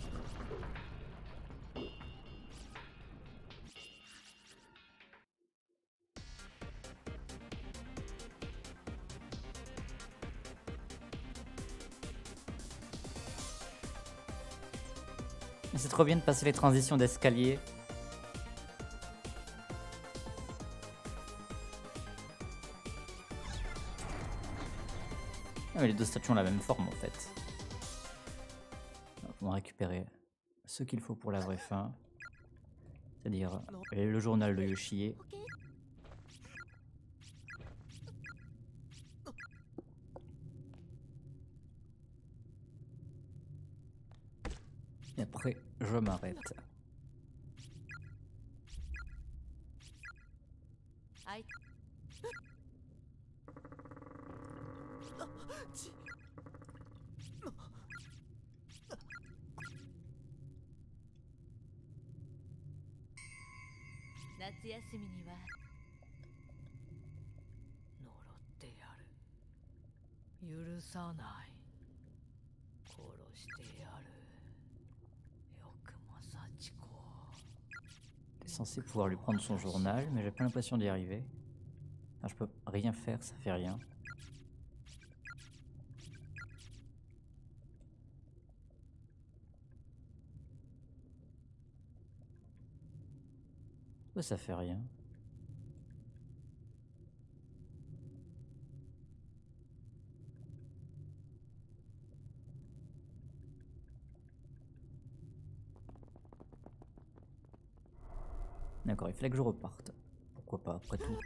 C'est trop bien de passer les transitions d'escalier. Ah, mais les deux statues ont la même forme en fait. On va récupérer ce qu'il faut pour la vraie fin. C'est-à-dire le journal de Yoshie. Et après, je m'arrête. Aïe. 夏休みには呪ってやる。許さない。殺してやる。よくも幸子。 T'es censé pouvoir lui prendre son journal, mais j'ai pas l'impression d'y arriver. Enfin, je peux rien faire, ça fait rien. Ouais, ça fait rien. D'accord, il fallait que je reparte. Pourquoi pas, après tout.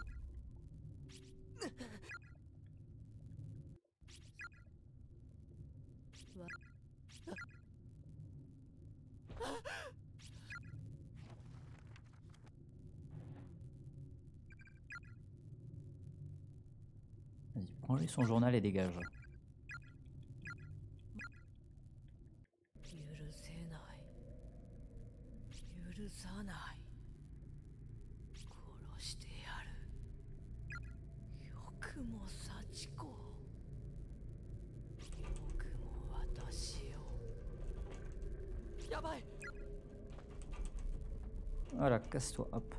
Vas-y, prends-lui son journal et dégage. 許せない。許さない。殺してやる。よくも幸子。よくも私を。やばい。 Voilà, casse-toi, hop.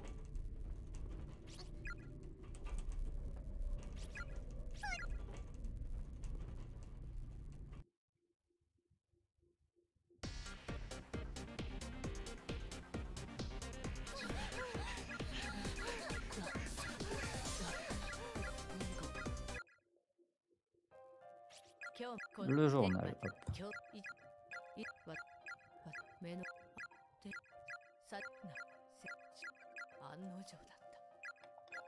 Le journal, hop. 案の定だった。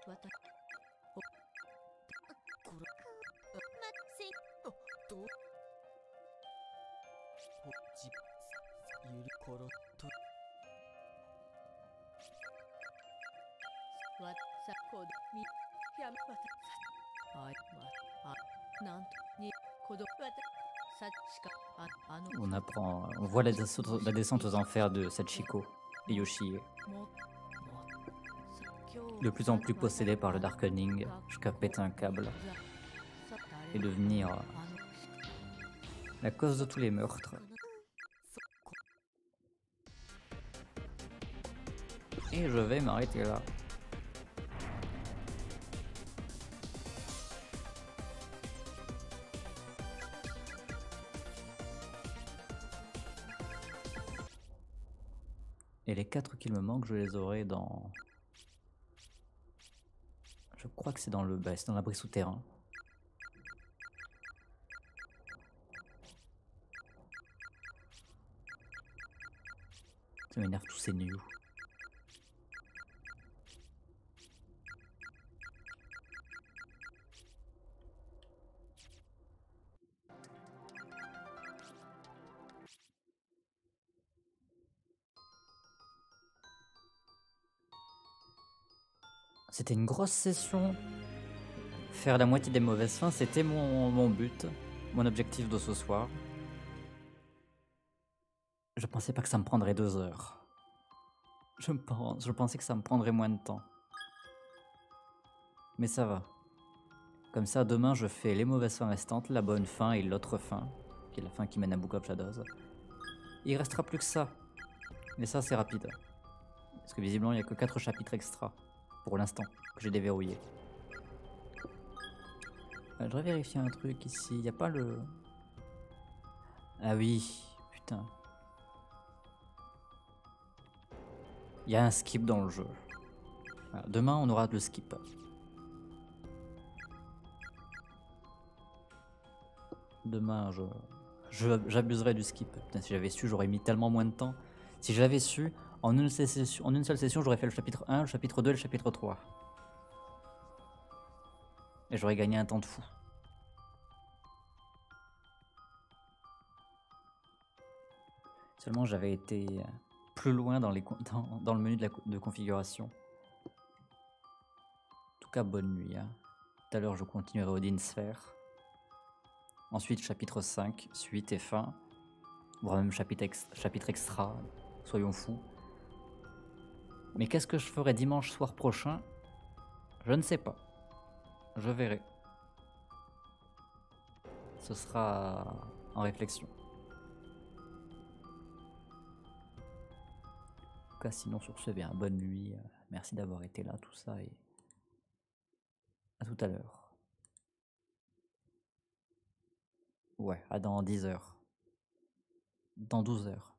わたおこれませおとおじゆるころとわさこどみやめわたさあいまあなんとにこどわたさしかああの On apprend, on voit la descente, la descente aux enfers de Sachiko et Yoshie. De plus en plus possédé par le Darkening, jusqu'à péter un câble et devenir la cause de tous les meurtres. Et je vais m'arrêter là. Et les quatre qu'il me manquent, je les aurai dans... Je crois que c'est dans le, bah, c'est dans l'abri souterrain. Ça m'énerve tous ces nus. C'était une grosse session. Faire la moitié des mauvaises fins, c'était mon, mon but, mon objectif de ce soir. Je pensais pas que ça me prendrait deux heures. Je, pense, je pensais que ça me prendrait moins de temps. Mais ça va. Comme ça, demain, je fais les mauvaises fins restantes, la bonne fin et l'autre fin, qui est la fin qui mène à Book of Shadows. Il restera plus que ça. Mais ça, c'est rapide. Parce que visiblement, il n'y a que quatre chapitres extra. Pour l'instant, que j'ai déverrouillé. Euh, je voudrais vérifier un truc ici. Il n'y a pas le... Ah oui, putain. Il y a un skip dans le jeu. Voilà, demain, on aura le skip. Demain, je, je- j'abuserai du skip. Putain, si j'avais su, j'aurais mis tellement moins de temps. Si j'avais su, en une, session, en une seule session, j'aurais fait le chapitre un, le chapitre deux et le chapitre trois. Et j'aurais gagné un temps de fou. Seulement, j'avais été plus loin dans, les, dans, dans le menu de, la, de configuration. En tout cas, bonne nuit. Hein. Tout à l'heure, je continuerai Odin Sphere. Ensuite, chapitre cinq, suite et fin. Voire même chapitre, ex, chapitre extra. Soyons fous. Mais qu'est-ce que je ferai dimanche soir prochain? Je ne sais pas. Je verrai. Ce sera en réflexion. En tout cas, sinon sur ce, bien, bonne nuit. Merci d'avoir été là, tout ça, et à tout à l'heure. Ouais, à dans dix heures. Dans douze heures.